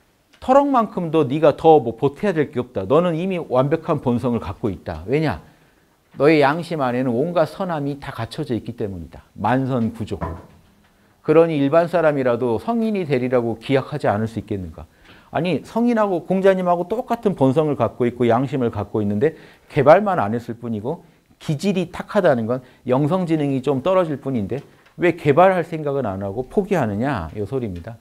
터럭만큼도 네가 더 뭐 보태야 될 게 없다. 너는 이미 완벽한 본성을 갖고 있다. 왜냐? 너의 양심 안에는 온갖 선함이 다 갖춰져 있기 때문이다. 만선구조. 그러니 일반 사람이라도 성인이 되리라고 기약하지 않을 수 있겠는가? 아니, 성인하고 공자님하고 똑같은 본성을 갖고 있고 양심을 갖고 있는데 개발만 안 했을 뿐이고 기질이 탁하다는 건 영성지능이 좀 떨어질 뿐인데 왜 개발할 생각은 안 하고 포기하느냐? 이 소리입니다.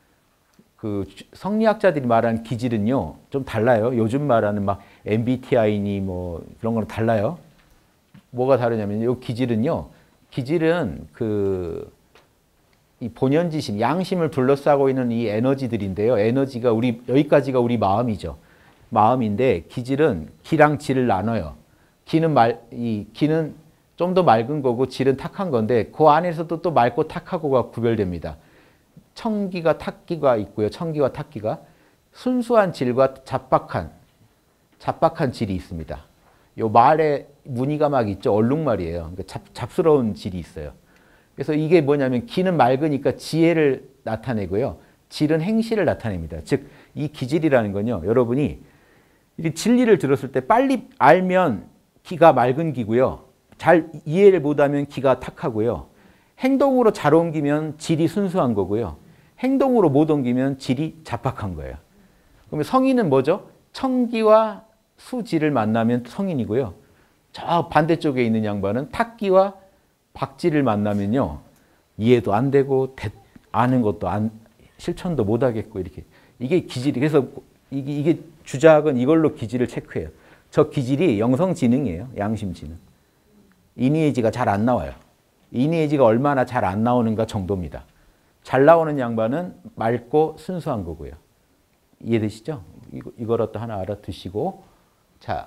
그 성리학자들이 말하는 기질은요, 좀 달라요. 요즘 말하는 막 엠비티아이니 뭐 그런 거랑 달라요. 뭐가 다르냐면 이 기질은요, 기질은 그 이 본연지심, 양심을 둘러싸고 있는 이 에너지들인데요. 에너지가 우리, 여기까지가 우리 마음이죠. 마음인데 기질은 기랑 질을 나눠요. 기는 말, 이 기는 좀 더 맑은 거고 질은 탁한 건데 그 안에서도 또 맑고 탁하고가 구별됩니다. 청기가 탁기가 있고요. 청기와 탁기가 순수한 질과 잡박한 잡박한 질이 있습니다. 요 말에 무늬가 막 있죠. 얼룩말이에요. 그러니까 잡, 잡스러운 질이 있어요. 그래서 이게 뭐냐면 기는 맑으니까 지혜를 나타내고요. 질은 행실을 나타냅니다. 즉 이 기질이라는 건요. 여러분이 이 진리를 들었을 때 빨리 알면 기가 맑은 기고요. 잘 이해를 못하면 기가 탁하고요. 행동으로 잘 옮기면 질이 순수한 거고요. 행동으로 못 옮기면 질이 잡박한 거예요. 그러면 성인은 뭐죠? 청기와 수질을 만나면 성인이고요. 저 반대쪽에 있는 양반은 탁기와 박지를 만나면요. 이해도 안 되고 대, 아는 것도 안, 실천도 못 하겠고 이렇게. 이게 기질이. 그래서 이게, 이게 주작은 이걸로 기질을 체크해요. 저 기질이 영성지능이에요. 양심지능. 이니에지가 잘 안 나와요. 이니에지가 얼마나 잘 안 나오는가 정도입니다. 잘 나오는 양반은 맑고 순수한 거고요. 이해되시죠? 이거, 이거라도 하나 알아두시고. 자,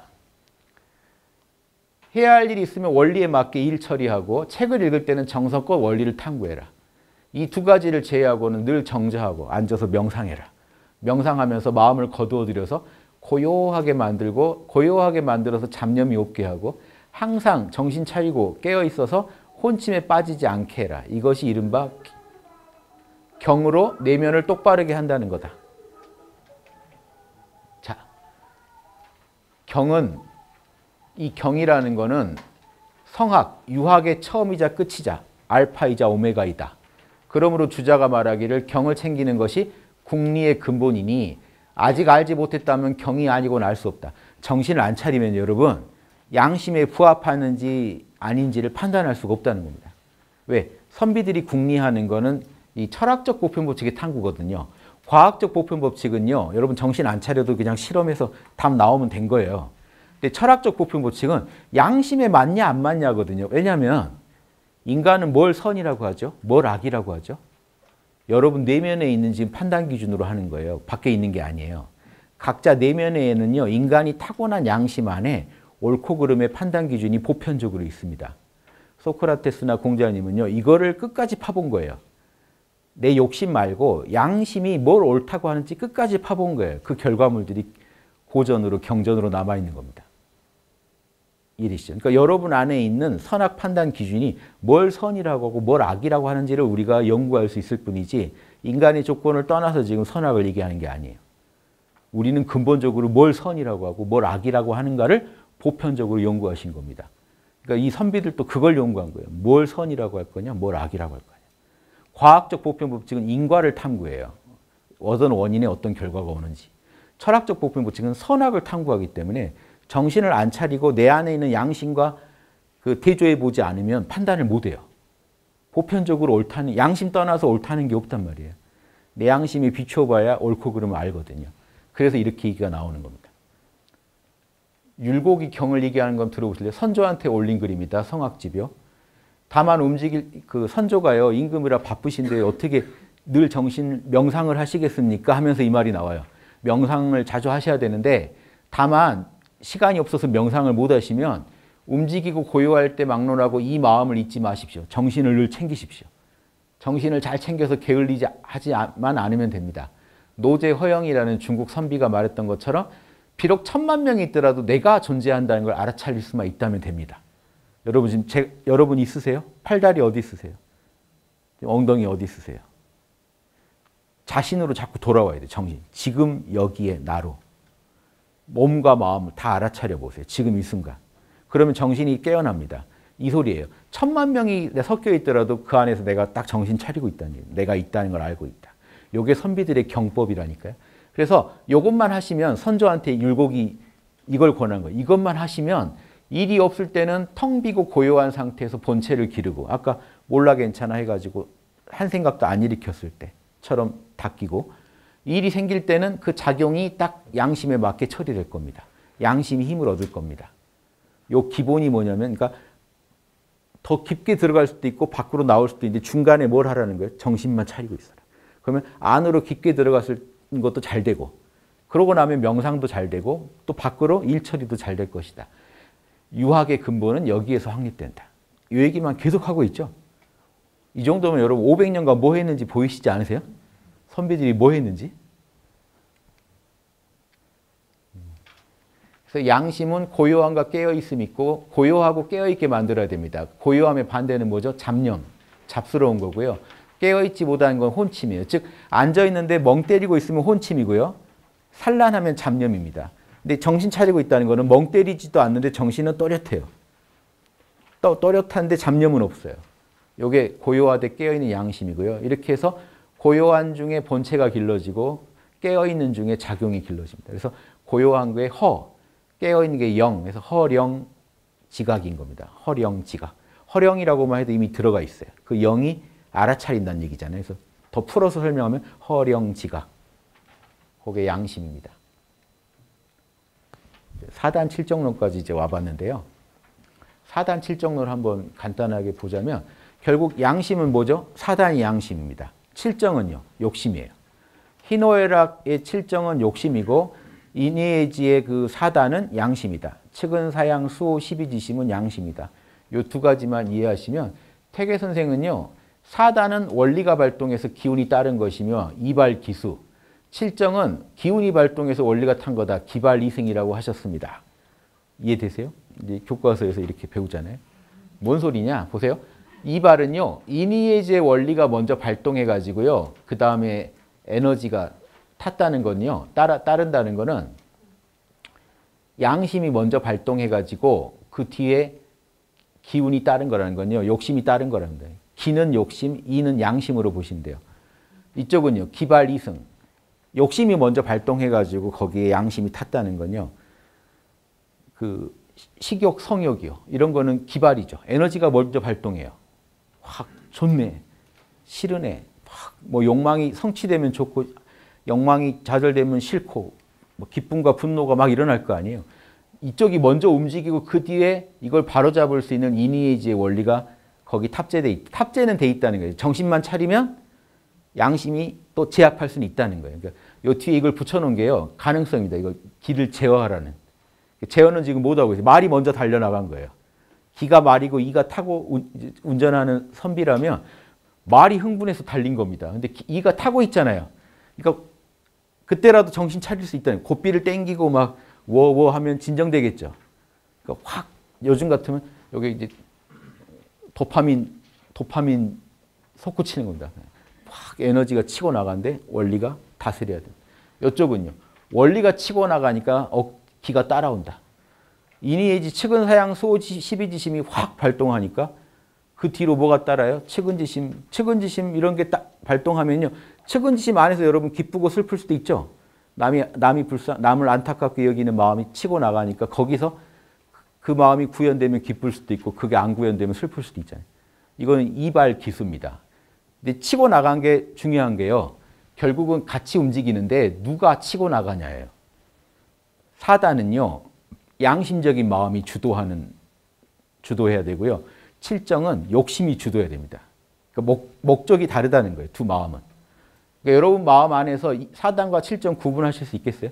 해야 할 일이 있으면 원리에 맞게 일 처리하고 책을 읽을 때는 정성껏 원리를 탐구해라. 이 두 가지를 제외하고는 늘 정자하고 앉아서 명상해라. 명상하면서 마음을 거두어들여서 고요하게 만들고 고요하게 만들어서 잡념이 없게 하고 항상 정신 차리고 깨어 있어서 혼침에 빠지지 않게 해라. 이것이 이른바 경으로 내면을 똑바르게 한다는 거다. 자, 경은 이 경이라는 거는 성학, 유학의 처음이자 끝이자 알파이자 오메가이다. 그러므로 주자가 말하기를 경을 챙기는 것이 국리의 근본이니 아직 알지 못했다면 경이 아니고는 알 수 없다. 정신을 안 차리면 여러분 양심에 부합하는지 아닌지를 판단할 수가 없다는 겁니다. 왜? 선비들이 궁리하는 거는 이 철학적 보편법칙의 탐구거든요. 과학적 보편법칙은요. 여러분 정신 안 차려도 그냥 실험해서 답 나오면 된 거예요. 근데 철학적 보편법칙은 양심에 맞냐 안 맞냐거든요. 왜냐하면 인간은 뭘 선이라고 하죠? 뭘 악이라고 하죠? 여러분 내면에 있는 지금 판단 기준으로 하는 거예요. 밖에 있는 게 아니에요. 각자 내면에는요. 인간이 타고난 양심 안에 옳고 그름의 판단 기준이 보편적으로 있습니다. 소크라테스나 공자님은요. 이거를 끝까지 파본 거예요. 내 욕심 말고 양심이 뭘 옳다고 하는지 끝까지 파본 거예요. 그 결과물들이 고전으로 경전으로 남아있는 겁니다. 이해되시죠? 그러니까 여러분 안에 있는 선악 판단 기준이 뭘 선이라고 하고 뭘 악이라고 하는지를 우리가 연구할 수 있을 뿐이지 인간의 조건을 떠나서 지금 선악을 얘기하는 게 아니에요. 우리는 근본적으로 뭘 선이라고 하고 뭘 악이라고 하는가를 보편적으로 연구하신 겁니다. 그러니까 이 선비들도 그걸 연구한 거예요. 뭘 선이라고 할 거냐, 뭘 악이라고 할 거냐. 과학적 보편법칙은 인과를 탐구해요. 어떤 원인에 어떤 결과가 오는지. 철학적 보편법칙은 선악을 탐구하기 때문에 정신을 안 차리고 내 안에 있는 양심과 그 대조해 보지 않으면 판단을 못 해요. 보편적으로 옳다는, 양심 떠나서 옳다는 게 없단 말이에요. 내 양심이 비춰봐야 옳고 그름을 알거든요. 그래서 이렇게 얘기가 나오는 겁니다. 율곡이 경을 얘기하는 건 들어보실래요? 선조한테 올린 글입니다. 성악집이요. 다만 움직일 그 선조가요. 임금이라 바쁘신데 어떻게 늘 정신 명상을 하시겠습니까? 하면서 이 말이 나와요. 명상을 자주 하셔야 되는데 다만 시간이 없어서 명상을 못 하시면 움직이고 고요할 때 막론하고 이 마음을 잊지 마십시오. 정신을 늘 챙기십시오. 정신을 잘 챙겨서 게을리지 하지만 않으면 됩니다. 노제허영이라는 중국 선비가 말했던 것처럼 비록 천만 명이 있더라도 내가 존재한다는 걸 알아차릴 수만 있다면 됩니다. 여러분 지금 제, 여러분 있으세요? 팔다리 어디 있으세요? 엉덩이 어디 있으세요? 자신으로 자꾸 돌아와야 돼요. 정신. 지금 여기에 나로. 몸과 마음을 다 알아차려 보세요. 지금 이 순간. 그러면 정신이 깨어납니다. 이 소리예요. 천만 명이 섞여 있더라도 그 안에서 내가 딱 정신 차리고 있다는 얘기예요. 내가 있다는 걸 알고 있다. 이게 선비들의 경법이라니까요. 그래서 이것만 하시면 선조한테 율곡이 이걸 권한 거예요. 이것만 하시면 일이 없을 때는 텅 비고 고요한 상태에서 본체를 기르고 아까 몰라 괜찮아 해가지고 한 생각도 안 일으켰을 때처럼 닦이고 일이 생길 때는 그 작용이 딱 양심에 맞게 처리될 겁니다. 양심이 힘을 얻을 겁니다. 요 기본이 뭐냐면 그러니까 더 깊게 들어갈 수도 있고 밖으로 나올 수도 있는데 중간에 뭘 하라는 거예요? 정신만 차리고 있어라. 그러면 안으로 깊게 들어갔을 것도 잘 되고 그러고 나면 명상도 잘 되고 또 밖으로 일 처리도 잘 될 것이다. 유학의 근본은 여기에서 확립된다. 이 얘기만 계속하고 있죠. 이 정도면 여러분 오백 년간 뭐 했는지 보이시지 않으세요? 선비들이 뭐 했는지. 그래서 양심은 고요함과 깨어있음 있고 고요하고 깨어있게 만들어야 됩니다. 고요함의 반대는 뭐죠? 잡념, 잡스러운 거고요. 깨어있지 못하는 건 혼침이에요. 즉 앉아있는데 멍 때리고 있으면 혼침이고요. 산란하면 잡념입니다. 근데 정신 차리고 있다는 거는 멍 때리지도 않는데 정신은 또렷해요. 또 또렷한데 잡념은 없어요. 이게 고요하되 깨어있는 양심이고요. 이렇게 해서 고요한 중에 본체가 길러지고 깨어있는 중에 작용이 길러집니다. 그래서 고요한 게 허, 깨어있는 게 영, 그래서 허령 지각인 겁니다. 허령 지각. 허령이라고만 해도 이미 들어가 있어요. 그 영이 알아차린다는 얘기잖아요. 그래서 더 풀어서 설명하면 허령 지각. 그게 양심입니다. 사단 칠정론까지 이제 와봤는데요. 사단 칠정론을 한번 간단하게 보자면 결국 양심은 뭐죠? 사단이 양심입니다. 칠정은요, 욕심이에요. 희노애락의 칠정은 욕심이고 인의지의 그 사단은 양심이다. 측은사양 수호 십이지심은 양심이다. 이 두 가지만 이해하시면 태계 선생은요, 사단은 원리가 발동해서 기운이 따른 것이며 이발기수, 칠정은 기운이 발동해서 원리가 탄 거다. 기발이승이라고 하셨습니다. 이해되세요? 이제 교과서에서 이렇게 배우잖아요. 뭔 소리냐? 보세요. 이발은요. 인이해지의 원리가 먼저 발동해 가지고요. 그 다음에 에너지가 탔다는 건요. 따라, 따른다는 거는 양심이 먼저 발동해 가지고 그 뒤에 기운이 따른 거라는 건요. 욕심이 따른 거라는 거예요. 기는 욕심, 이는 양심으로 보시면 돼요. 이쪽은요. 기발이승. 욕심이 먼저 발동해 가지고 거기에 양심이 탔다는 건요. 그 식욕, 성욕이요. 이런 거는 기발이죠. 에너지가 먼저 발동해요. 확 좋네. 싫으네. 확 뭐 욕망이 성취되면 좋고 욕망이 좌절되면 싫고 뭐 기쁨과 분노가 막 일어날 거 아니에요. 이쪽이 먼저 움직이고 그 뒤에 이걸 바로잡을 수 있는 이니에이지의 원리가 거기 탑재돼 있, 탑재는 돼 있다는 거예요. 정신만 차리면 양심이 또 제압할 수는 있다는 거예요. 그러니까 요 뒤에 이걸 붙여놓은 게요. 가능성입니다. 이거 기를 제어하라는. 제어는 지금 못하고 있어요. 말이 먼저 달려나간 거예요. 기가 말이고 이가 타고 운, 운전하는 선비라면 말이 흥분해서 달린 겁니다. 근데 기, 이가 타고 있잖아요. 그러니까 그때라도 정신 차릴 수 있다는 거예요. 고삐를 땡기고 막 워워 하면 진정되겠죠. 그러니까 확 요즘 같으면 여기 이제 도파민 도파민 솟구치는 겁니다. 확 에너지가 치고 나가는데 원리가 다스려야 돼요. 이쪽은요. 원리가 치고 나가니까 어, 기가 따라온다. 이니에이지 측은사양 수오지 십이지심이 확 발동하니까 그 뒤로 뭐가 따라요? 측은지심, 측은지심 이런 게 딱 발동하면요. 측은지심 안에서 여러분 기쁘고 슬플 수도 있죠. 남이 남이 불쌍 남을 안타깝게 여기는 마음이 치고 나가니까 거기서 그 마음이 구현되면 기쁠 수도 있고 그게 안 구현되면 슬플 수도 있잖아요. 이거는 이발 기수입니다. 근데 치고 나간 게 중요한 게요. 결국은 같이 움직이는데 누가 치고 나가냐예요. 사단은요. 양심적인 마음이 주도하는 주도해야 되고요. 칠정은 욕심이 주도해야 됩니다. 그러니까 목, 목적이 다르다는 거예요. 두 마음은. 그러니까 여러분 마음 안에서 사단과 칠정 구분하실 수 있겠어요?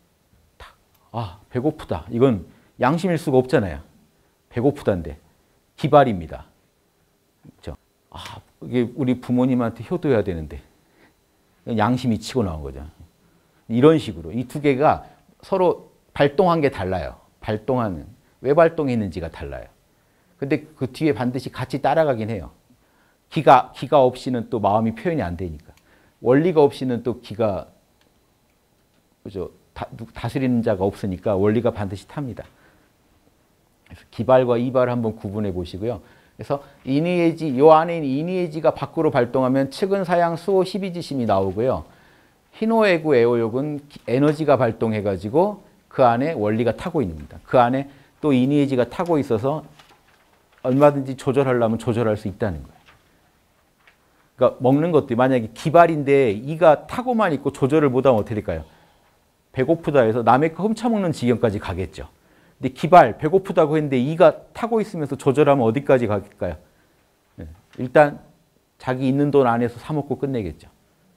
아, 배고프다. 이건 양심일 수가 없잖아요. 배고프다인데 기발입니다. 그렇죠? 아, 이게 우리 부모님한테 효도해야 되는데 양심이 치고 나온 거죠. 이런 식으로 이 두 개가 서로 발동한 게 달라요. 발동하는 왜 발동했는지가 달라요. 근데 그 뒤에 반드시 같이 따라가긴 해요. 기가 기가 없이는 또 마음이 표현이 안 되니까. 원리가 없이는 또 기가 그죠? 다, 다스리는 자가 없으니까 원리가 반드시 탑니다. 그래서 기발과 이발을 한번 구분해 보시고요. 그래서 이니에지 요 안에 있는 이니에지가 밖으로 발동하면 측은사양 수오 십이지심이 나오고요. 희노애구 애호욕은 에너지가 발동해 가지고 그 안에 원리가 타고 있는 겁니다. 그 안에 또 이니에지가 타고 있어서 얼마든지 조절하려면 조절할 수 있다는 거예요. 그러니까 먹는 것도 만약에 기발인데 이가 타고만 있고 조절을 못하면 어떻게 될까요? 배고프다 해서 남의 거 훔쳐먹는 지경까지 가겠죠. 근데 기발, 배고프다고 했는데 이가 타고 있으면서 조절하면 어디까지 갈까요? 일단 자기 있는 돈 안에서 사 먹고 끝내겠죠.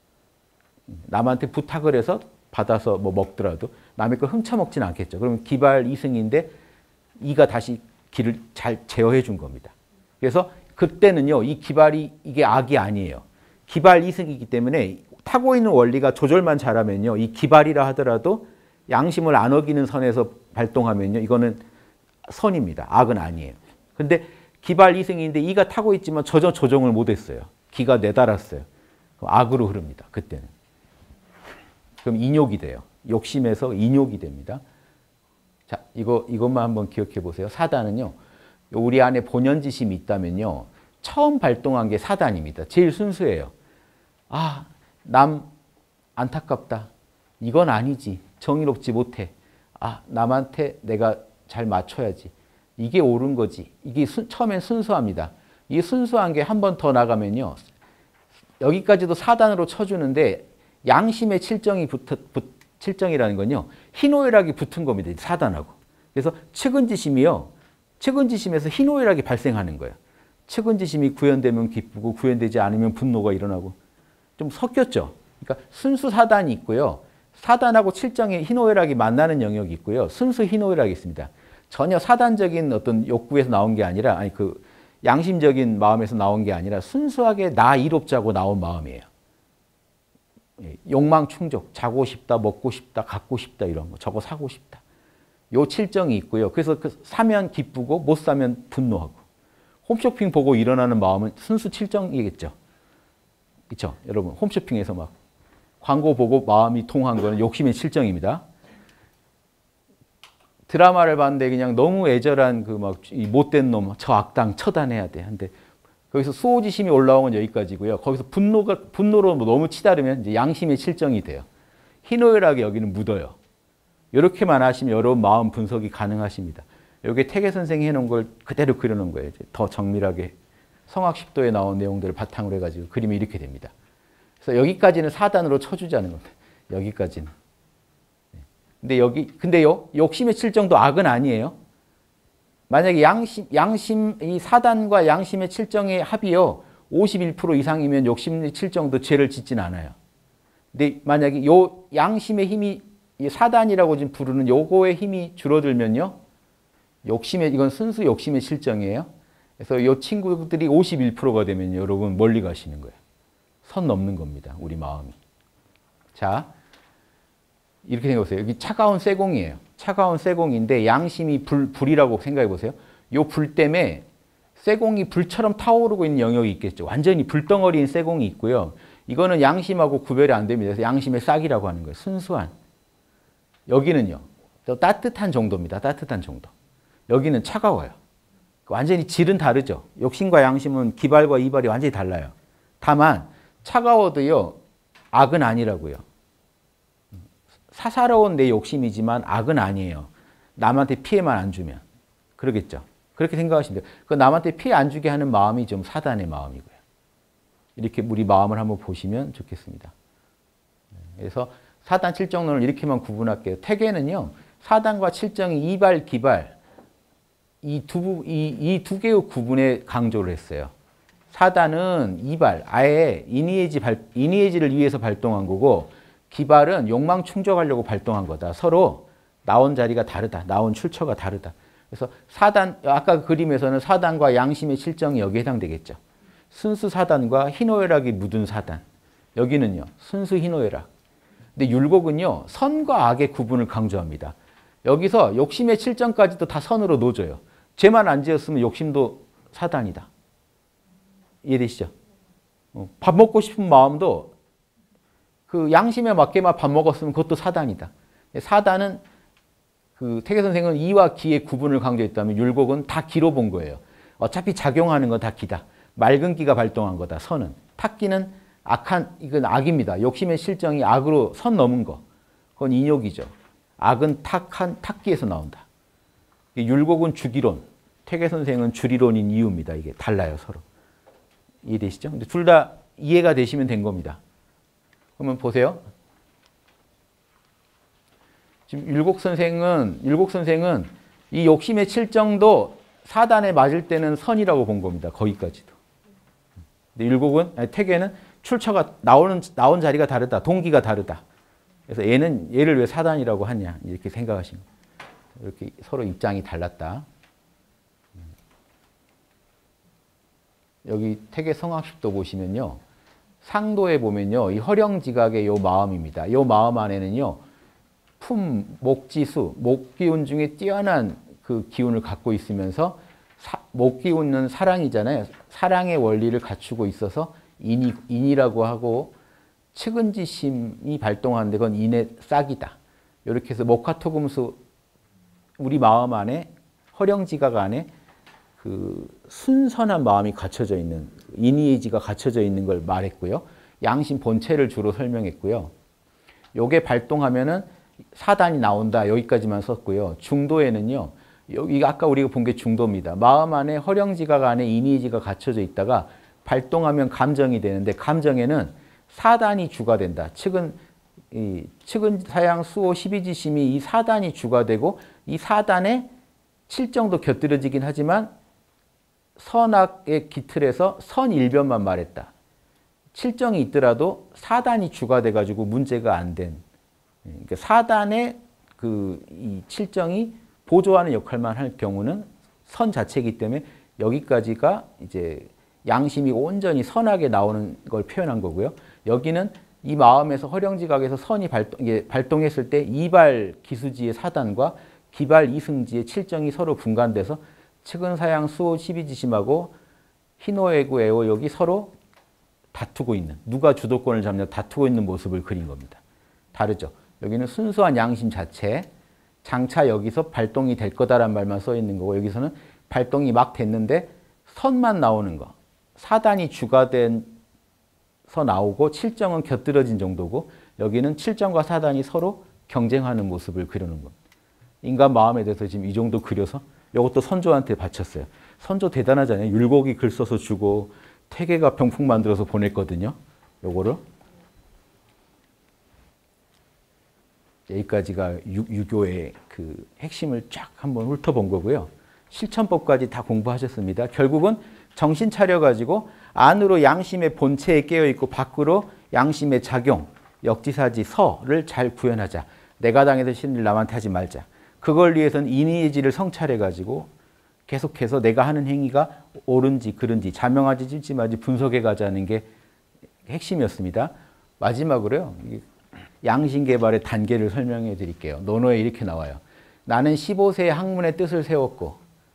남한테 부탁을 해서 받아서 뭐 먹더라도 남의 걸 훔쳐먹지는 않겠죠. 그러면 기발 이승인데 이가 다시 기를 잘 제어해 준 겁니다. 그래서 그때는요. 이 기발이 이게 악이 아니에요. 기발 이승이기 때문에 타고 있는 원리가 조절만 잘하면요. 이 기발이라 하더라도 양심을 안 어기는 선에서 발동하면요. 이거는 선입니다. 악은 아니에요. 근데 기발 이승인데 이가 타고 있지만 전혀 조정을 못했어요. 기가 내달았어요. 악으로 흐릅니다. 그때는. 그럼 인욕이 돼요. 욕심에서 인욕이 됩니다. 자, 이거, 이것만 한번 기억해 보세요. 사단은요, 우리 안에 본연지심이 있다면요, 처음 발동한 게 사단입니다. 제일 순수해요. 아, 남 안타깝다. 이건 아니지. 정의롭지 못해. 아, 남한테 내가 잘 맞춰야지. 이게 옳은 거지. 이게 수, 처음엔 순수합니다. 이 순수한 게 한 번 더 나가면요, 여기까지도 사단으로 쳐주는데 양심의 칠정이 붙, 붙, 칠정이라는 건요. 희노애락이 붙은 겁니다. 사단하고. 그래서 측은지심이요. 측은지심에서 희노애락이 발생하는 거예요. 측은지심이 구현되면 기쁘고 구현되지 않으면 분노가 일어나고 좀 섞였죠. 그러니까 순수 사단이 있고요. 사단하고 칠정의 희노애락이 만나는 영역이 있고요. 순수 희노애락이 있습니다. 전혀 사단적인 어떤 욕구에서 나온 게 아니라 아니 그 양심적인 마음에서 나온 게 아니라 순수하게 나 이롭자고 나온 마음이에요. 욕망 충족, 자고 싶다, 먹고 싶다, 갖고 싶다 이런 거, 저거 사고 싶다. 요 칠정이 있고요. 그래서 그 사면 기쁘고 못 사면 분노하고. 홈쇼핑 보고 일어나는 마음은 순수 칠정이겠죠. 그렇죠? 여러분 홈쇼핑에서 막 광고 보고 마음이 통한 거는 욕심의 칠정입니다. 드라마를 봤는데 그냥 너무 애절한 그 막 못된 놈, 저 악당 처단해야 돼. 근데 거기서 수호지심이 올라오면 여기까지고요. 거기서 분노가 분노로 너무 치달으면 이제 양심의 칠정이 돼요. 희노애락이 여기는 묻어요. 이렇게만 하시면 여러분 마음 분석이 가능하십니다. 여기 태계 선생이 해놓은 걸 그대로 그려놓은 거예요. 이제 더 정밀하게 성악십도에 나온 내용들을 바탕으로 해가지고 그림이 이렇게 됩니다. 그래서 여기까지는 사단으로 쳐주자는 겁니다. 여기까지는. 근데 여기 근데요 욕심의 칠정도 악은 아니에요. 만약에 양심 양심 이 사단과 양심의 칠정의 합이요 오십일 퍼센트 이상이면 욕심의 칠정도 죄를 짓진 않아요. 근데 만약에 요 양심의 힘이 사단이라고 지금 부르는 요거의 힘이 줄어들면요 욕심의 이건 순수 욕심의 칠정이에요. 그래서 요 친구들이 오십일 퍼센트가 되면 여러분 멀리 가시는 거예요. 선 넘는 겁니다. 우리 마음이. 자. 이렇게 생각해보세요. 여기 차가운 쇠공이에요. 차가운 쇠공인데 양심이 불, 불이라고 생각해보세요. 요 불 때문에 쇠공이 불처럼 타오르고 있는 영역이 있겠죠. 완전히 불덩어리인 쇠공이 있고요. 이거는 양심하고 구별이 안 됩니다. 그래서 양심의 싹이라고 하는 거예요. 순수한. 여기는요. 또 따뜻한 정도입니다. 따뜻한 정도. 여기는 차가워요. 완전히 질은 다르죠. 욕심과 양심은 기발과 이발이 완전히 달라요. 다만 차가워도요. 악은 아니라고요. 사사로운 내 욕심이지만 악은 아니에요. 남한테 피해만 안 주면. 그러겠죠. 그렇게 생각하시면 돼요. 그 남한테 피해 안 주게 하는 마음이 좀 사단의 마음이고요. 이렇게 우리 마음을 한번 보시면 좋겠습니다. 그래서 사단 칠정론을 이렇게만 구분할게요. 태계는요. 사단과 칠정이 이발, 기발 이 두, 이, 이 두 개의 구분에 강조를 했어요. 사단은 이발, 아예 이니에지 발, 이니에지를 위해서 발동한 거고 기발은 욕망 충족하려고 발동한 거다. 서로 나온 자리가 다르다. 나온 출처가 다르다. 그래서 사단, 아까 그 그림에서는 사단과 양심의 칠정이 여기에 해당되겠죠. 순수 사단과 희노애락이 묻은 사단. 여기는요. 순수 희노애락. 근데 율곡은요. 선과 악의 구분을 강조합니다. 여기서 욕심의 칠정까지도 다 선으로 놓아줘요. 죄만 안 지었으면 욕심도 사단이다. 이해되시죠? 밥 먹고 싶은 마음도 그 양심에 맞게만 밥 먹었으면 그것도 사단이다. 사단은 그 태계 선생은 이와 기의 구분을 강조했다면 율곡은 다 기로 본 거예요. 어차피 작용하는 건 다 기다. 맑은 기가 발동한 거다. 선은. 탁기는 악한 이건 악입니다. 욕심의 실정이 악으로 선 넘은 거. 그건 인욕이죠. 악은 탁한 탁기에서 나온다. 율곡은 주기론, 태계 선생은 주리론인 이유입니다. 이게 달라요 서로. 이해되시죠? 근데 둘 다 이해가 되시면 된 겁니다. 그러면 보세요. 지금 율곡 선생은 율곡 선생은 이 욕심의 칠정도 사단에 맞을 때는 선이라고 본 겁니다. 거기까지도. 근데 율곡은 아니, 태계는 출처가 나오는 나온 자리가 다르다. 동기가 다르다. 그래서 얘는 얘를 왜 사단이라고 하냐 이렇게 생각하시는 거예요. 이렇게 서로 입장이 달랐다. 여기 태계 성악십도 보시면요. 상도에 보면요. 이 허령지각의 요 마음입니다. 요 마음 안에는요. 품, 목지수, 목기운 중에 뛰어난 그 기운을 갖고 있으면서 사, 목기운은 사랑이잖아요. 사랑의 원리를 갖추고 있어서 인이, 인이라고 하고 측은지심이 발동하는데 그건 인의 싹이다. 이렇게 해서 목화토금수 우리 마음 안에 허령지각 안에 그 순선한 마음이 갖춰져 있는 인의의지가 갖춰져 있는 걸 말했고요. 양심 본체를 주로 설명했고요. 요게 발동하면은 사단이 나온다. 여기까지만 썼고요. 중도에는요. 여기 아까 우리가 본 게 중도입니다. 마음 안에 허령지각 안에 인의의지가 갖춰져 있다가 발동하면 감정이 되는데 감정에는 사단이 주가 된다. 측은 이 측은 사양 수호 십이지심이 이 사단이 주가 되고 이 사단에 칠정도 곁들여지긴 하지만 선악의 기틀에서 선일변만 말했다. 칠정이 있더라도 사단이 주가 돼가지고 문제가 안 된. 그러니까 사단의 그 이 칠정이 보조하는 역할만 할 경우는 선 자체이기 때문에 여기까지가 이제 양심이 온전히 선하게 나오는 걸 표현한 거고요. 여기는 이 마음에서 허령지각에서 선이 발동, 이게 발동했을 때 이발 기수지의 사단과 기발 이승지의 칠정이 서로 분간돼서 측은사양 수호 십이지심하고 희노애구 애호욕이 서로 다투고 있는, 누가 주도권을 잡냐 다투고 있는 모습을 그린 겁니다. 다르죠. 여기는 순수한 양심 자체, 장차 여기서 발동이 될 거다라는 말만 써 있는 거고, 여기서는 발동이 막 됐는데 선만 나오는 거. 사단이 주가 돼서 나오고 칠정은 곁들여진 정도고, 여기는 칠정과 사단이 서로 경쟁하는 모습을 그리는 겁니다. 인간 마음에 대해서 지금 이 정도 그려서 이것도 선조한테 바쳤어요. 선조 대단하잖아요. 율곡이 글 써서 주고 태계가 병풍 만들어서 보냈거든요. 요거를. 여기까지가 유, 유교의 그 핵심을 쫙 한번 훑어본 거고요. 실천법까지 다 공부하셨습니다. 결국은 정신 차려가지고 안으로 양심의 본체에 깨어있고 밖으로 양심의 작용, 역지사지, 서를 잘 구현하자. 내가 당해서 신을 남한테 하지 말자. 그걸 위해서는 인의의지를 성찰해가지고 계속해서 내가 하는 행위가 옳은지 그른지 자명하지 찜찜하지 분석해 가자는 게 핵심이었습니다. 마지막으로요. 양심개발의 단계를 설명해 드릴게요. 논어에 이렇게 나와요. 나는 십오 세에 학문의 뜻을 세웠고,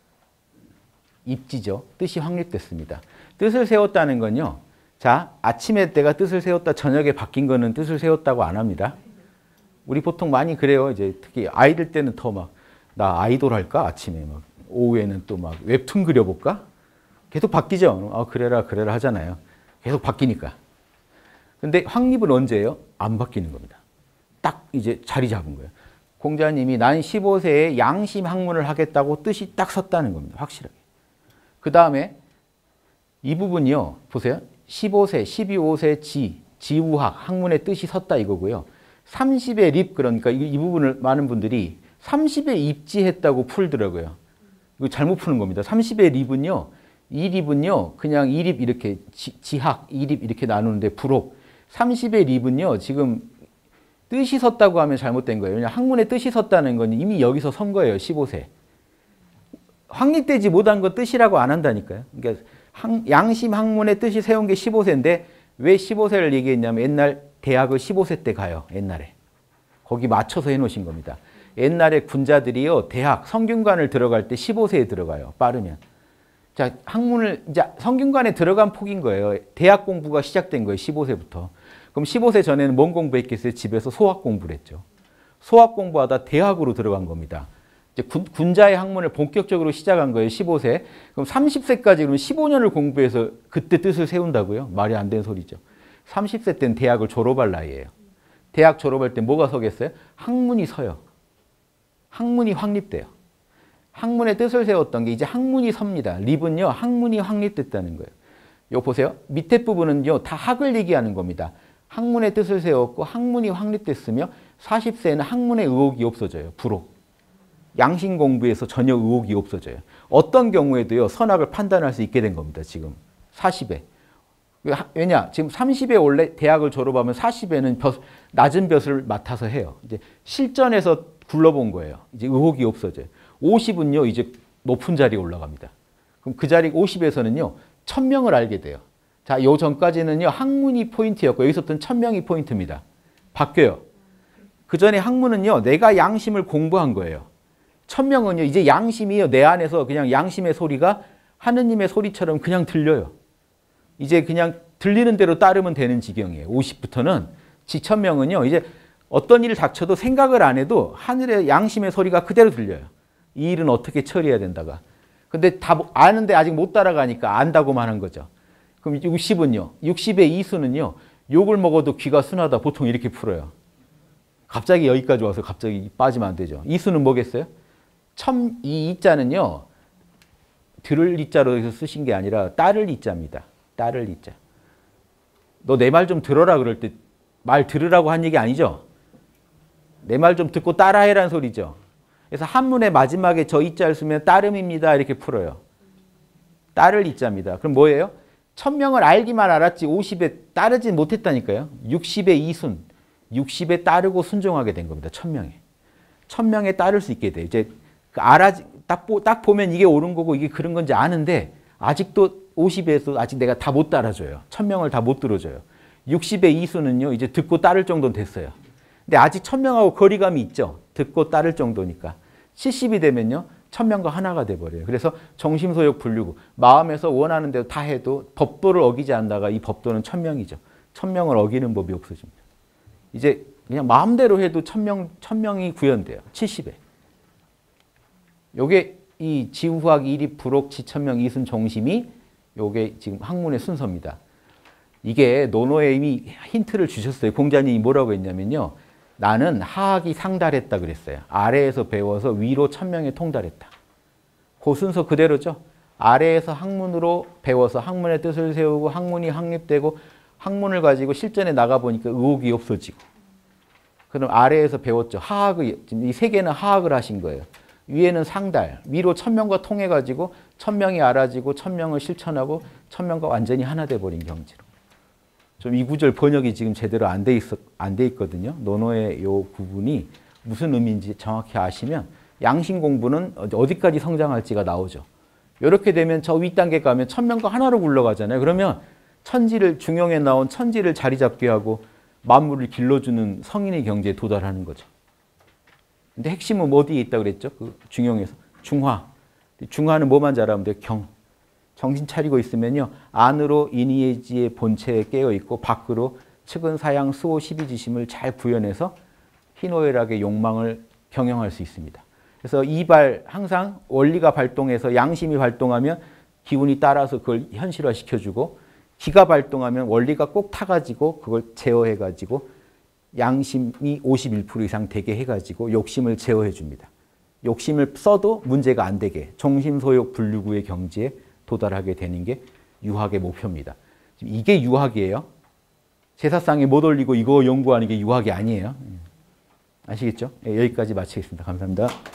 입지죠. 뜻이 확립됐습니다. 뜻을 세웠다는 건요. 자, 아침에 내가 뜻을 세웠다 저녁에 바뀐 거는 뜻을 세웠다고 안 합니다. 우리 보통 많이 그래요. 이제 특히 아이들 때는 더 막 나 아이돌 할까? 아침에 막 오후에는 또 막 웹툰 그려볼까? 계속 바뀌죠. 아, 그래라 그래라 하잖아요. 계속 바뀌니까. 근데 확립은 언제예요? 안 바뀌는 겁니다. 딱 이제 자리 잡은 거예요. 공자님이 난 십오 세에 양심 학문을 하겠다고 뜻이 딱 섰다는 겁니다. 확실하게. 그 다음에 이 부분이요. 보세요. 십오 세, 십이오 세 지, 지우학, 학문의 뜻이 섰다 이거고요. 삼십에 립, 그러니까 이, 이 부분을 많은 분들이 삼십에 입지했다고 풀더라고요. 이거 잘못 푸는 겁니다. 삼십의 립은요. 이 립은요. 그냥 이 립 이렇게 지, 지학, 이 립 이렇게 나누는데 부록. 삼십의 립은요. 지금 뜻이 섰다고 하면 잘못된 거예요. 왜냐하면 학문의 뜻이 섰다는 건 이미 여기서 선 거예요. 십오 세. 확립되지 못한 건 뜻이라고 안 한다니까요. 그러니까 양심 학문의 뜻이 세운 게 십오 세인데 왜 십오 세를 얘기했냐면 옛날 대학을 십오 세 때 가요. 옛날에. 거기 맞춰서 해놓으신 겁니다. 옛날에 군자들이요. 대학, 성균관을 들어갈 때 십오 세에 들어가요. 빠르면. 자, 학문을 이제 성균관에 들어간 폭인 거예요. 대학 공부가 시작된 거예요. 십오 세부터. 그럼 십오 세 전에는 뭔 공부했겠어요? 집에서 소학 공부를 했죠. 소학 공부하다 대학으로 들어간 겁니다. 이제 군, 군자의 학문을 본격적으로 시작한 거예요. 십오 세. 그럼 삼십 세까지 그러면 십오 년을 공부해서 그때 뜻을 세운다고요? 말이 안 되는 소리죠. 삼십 세 때는 대학을 졸업할 나이예요. 대학 졸업할 때 뭐가 서겠어요? 학문이 서요. 학문이 확립돼요. 학문의 뜻을 세웠던 게 이제 학문이 섭니다. 립은요. 학문이 확립됐다는 거예요. 이거 보세요. 밑에 부분은요. 다 학을 얘기하는 겁니다. 학문의 뜻을 세웠고 학문이 확립됐으며 사십 세에는 학문의 의혹이 없어져요. 부록. 양심 공부에서 전혀 의혹이 없어져요. 어떤 경우에도요. 선악을 판단할 수 있게 된 겁니다. 지금 사십에. 왜냐? 지금 삼십에 원래 대학을 졸업하면 사십에는 벼, 낮은 벼슬을 맡아서 해요. 이제 실전에서 굴러본 거예요. 이제 의혹이 없어져요. 오십은요. 이제 높은 자리에 올라갑니다. 그럼 그 자리 오십에서는요. 천명을 알게 돼요. 자, 요 전까지는요. 학문이 포인트였고 여기서부터는 천명이 포인트입니다. 바뀌어요. 그 전에 학문은요. 내가 양심을 공부한 거예요. 천명은요. 이제 양심이요. 내 안에서 그냥 양심의 소리가 하느님의 소리처럼 그냥 들려요. 이제 그냥 들리는 대로 따르면 되는 지경이에요. 오십부터는 지천명은요. 이제 어떤 일을 닥쳐도 생각을 안 해도 하늘의 양심의 소리가 그대로 들려요. 이 일은 어떻게 처리해야 된다가. 근데 다 아는데 아직 못 따라가니까 안다고만 한 거죠. 그럼 육십은요. 육십의 이수는요. 욕을 먹어도 귀가 순하다. 보통 이렇게 풀어요. 갑자기 여기까지 와서 갑자기 빠지면 안 되죠. 이수는 뭐겠어요? 첨, 이 이자는요. 들을 이자로 해서 쓰신 게 아니라 따를 이자입니다. 따를 이자. 너 내 말 좀 들어라 그럴 때 말 들으라고 한 얘기 아니죠? 내 말 좀 듣고 따라해라는 소리죠. 그래서 한문의 마지막에 저 이자를 쓰면 따름입니다. 이렇게 풀어요. 따를 이자입니다. 그럼 뭐예요? 천명을 알기만 알았지 오십에 따르지 못했다니까요. 육십의 이순. 육십에 따르고 순종하게 된 겁니다. 천명에. 천명에 따를 수 있게 돼. 이제 알아, 딱, 딱 보면 이게 옳은 거고 이게 그런 건지 아는데 아직도 오십에서 아직 내가 다 못 따라줘요. 천명을 다 못 들어줘요. 육십의 이수는요, 이제 듣고 따를 정도는 됐어요. 근데 아직 천명하고 거리감이 있죠. 듣고 따를 정도니까. 칠십이 되면요, 천명과 하나가 돼버려요. 그래서 정심소욕 불류구. 마음에서 원하는 대로 다 해도 법도를 어기지 않다가 이 법도는 천명이죠. 천명을 어기는 법이 없어집니다. 이제 그냥 마음대로 해도 천명, 천명이 구현돼요. 칠십에. 요게 이 지우학, 이립, 불옥, 지천명, 이순, 정심이 요게 지금 학문의 순서입니다. 이게 노노에 이미 힌트를 주셨어요. 공자님이 뭐라고 했냐면요. 나는 하학이 상달했다 그랬어요. 아래에서 배워서 위로 천명에 통달했다. 그 순서 그대로죠. 아래에서 학문으로 배워서 학문의 뜻을 세우고 학문이 확립되고 학문을 가지고 실전에 나가보니까 의혹이 없어지고. 그럼 아래에서 배웠죠. 하학의, 이 세 개는 하학을 하신 거예요. 위에는 상달, 위로 천명과 통해가지고 천명이 알아지고 천명을 실천하고 천명과 완전히 하나 돼버린 경지로. 좀 이 구절 번역이 지금 제대로 안 돼 있어, 안 돼 있거든요. 논어의 요 부분이 무슨 의미인지 정확히 아시면 양심 공부는 어디까지 성장할지가 나오죠. 이렇게 되면 저 윗단계 가면 천명과 하나로 굴러가잖아요. 그러면 천지를, 중용에 나온 천지를 자리 잡게 하고 만물을 길러주는 성인의 경지에 도달하는 거죠. 근데 핵심은 어디에 있다고 그랬죠? 그 중용에서. 중화. 중화는 뭐만 잘하면 돼요? 경. 정신 차리고 있으면요. 안으로 인의지의 본체에 깨어있고 밖으로 측은 사양 수호 십이지심을 잘 구현해서 희노애락의 욕망을 경영할 수 있습니다. 그래서 이발 항상 원리가 발동해서 양심이 발동하면 기운이 따라서 그걸 현실화시켜주고 기가 발동하면 원리가 꼭 타가지고 그걸 제어해가지고 양심이 오십일 퍼센트 이상 되게 해가지고 욕심을 제어해 줍니다. 욕심을 써도 문제가 안 되게 정심소욕 불류구의 경지에 도달하게 되는 게 유학의 목표입니다. 이게 유학이에요. 제사상에 못 올리고 이거 연구하는 게 유학이 아니에요. 아시겠죠? 여기까지 마치겠습니다. 감사합니다.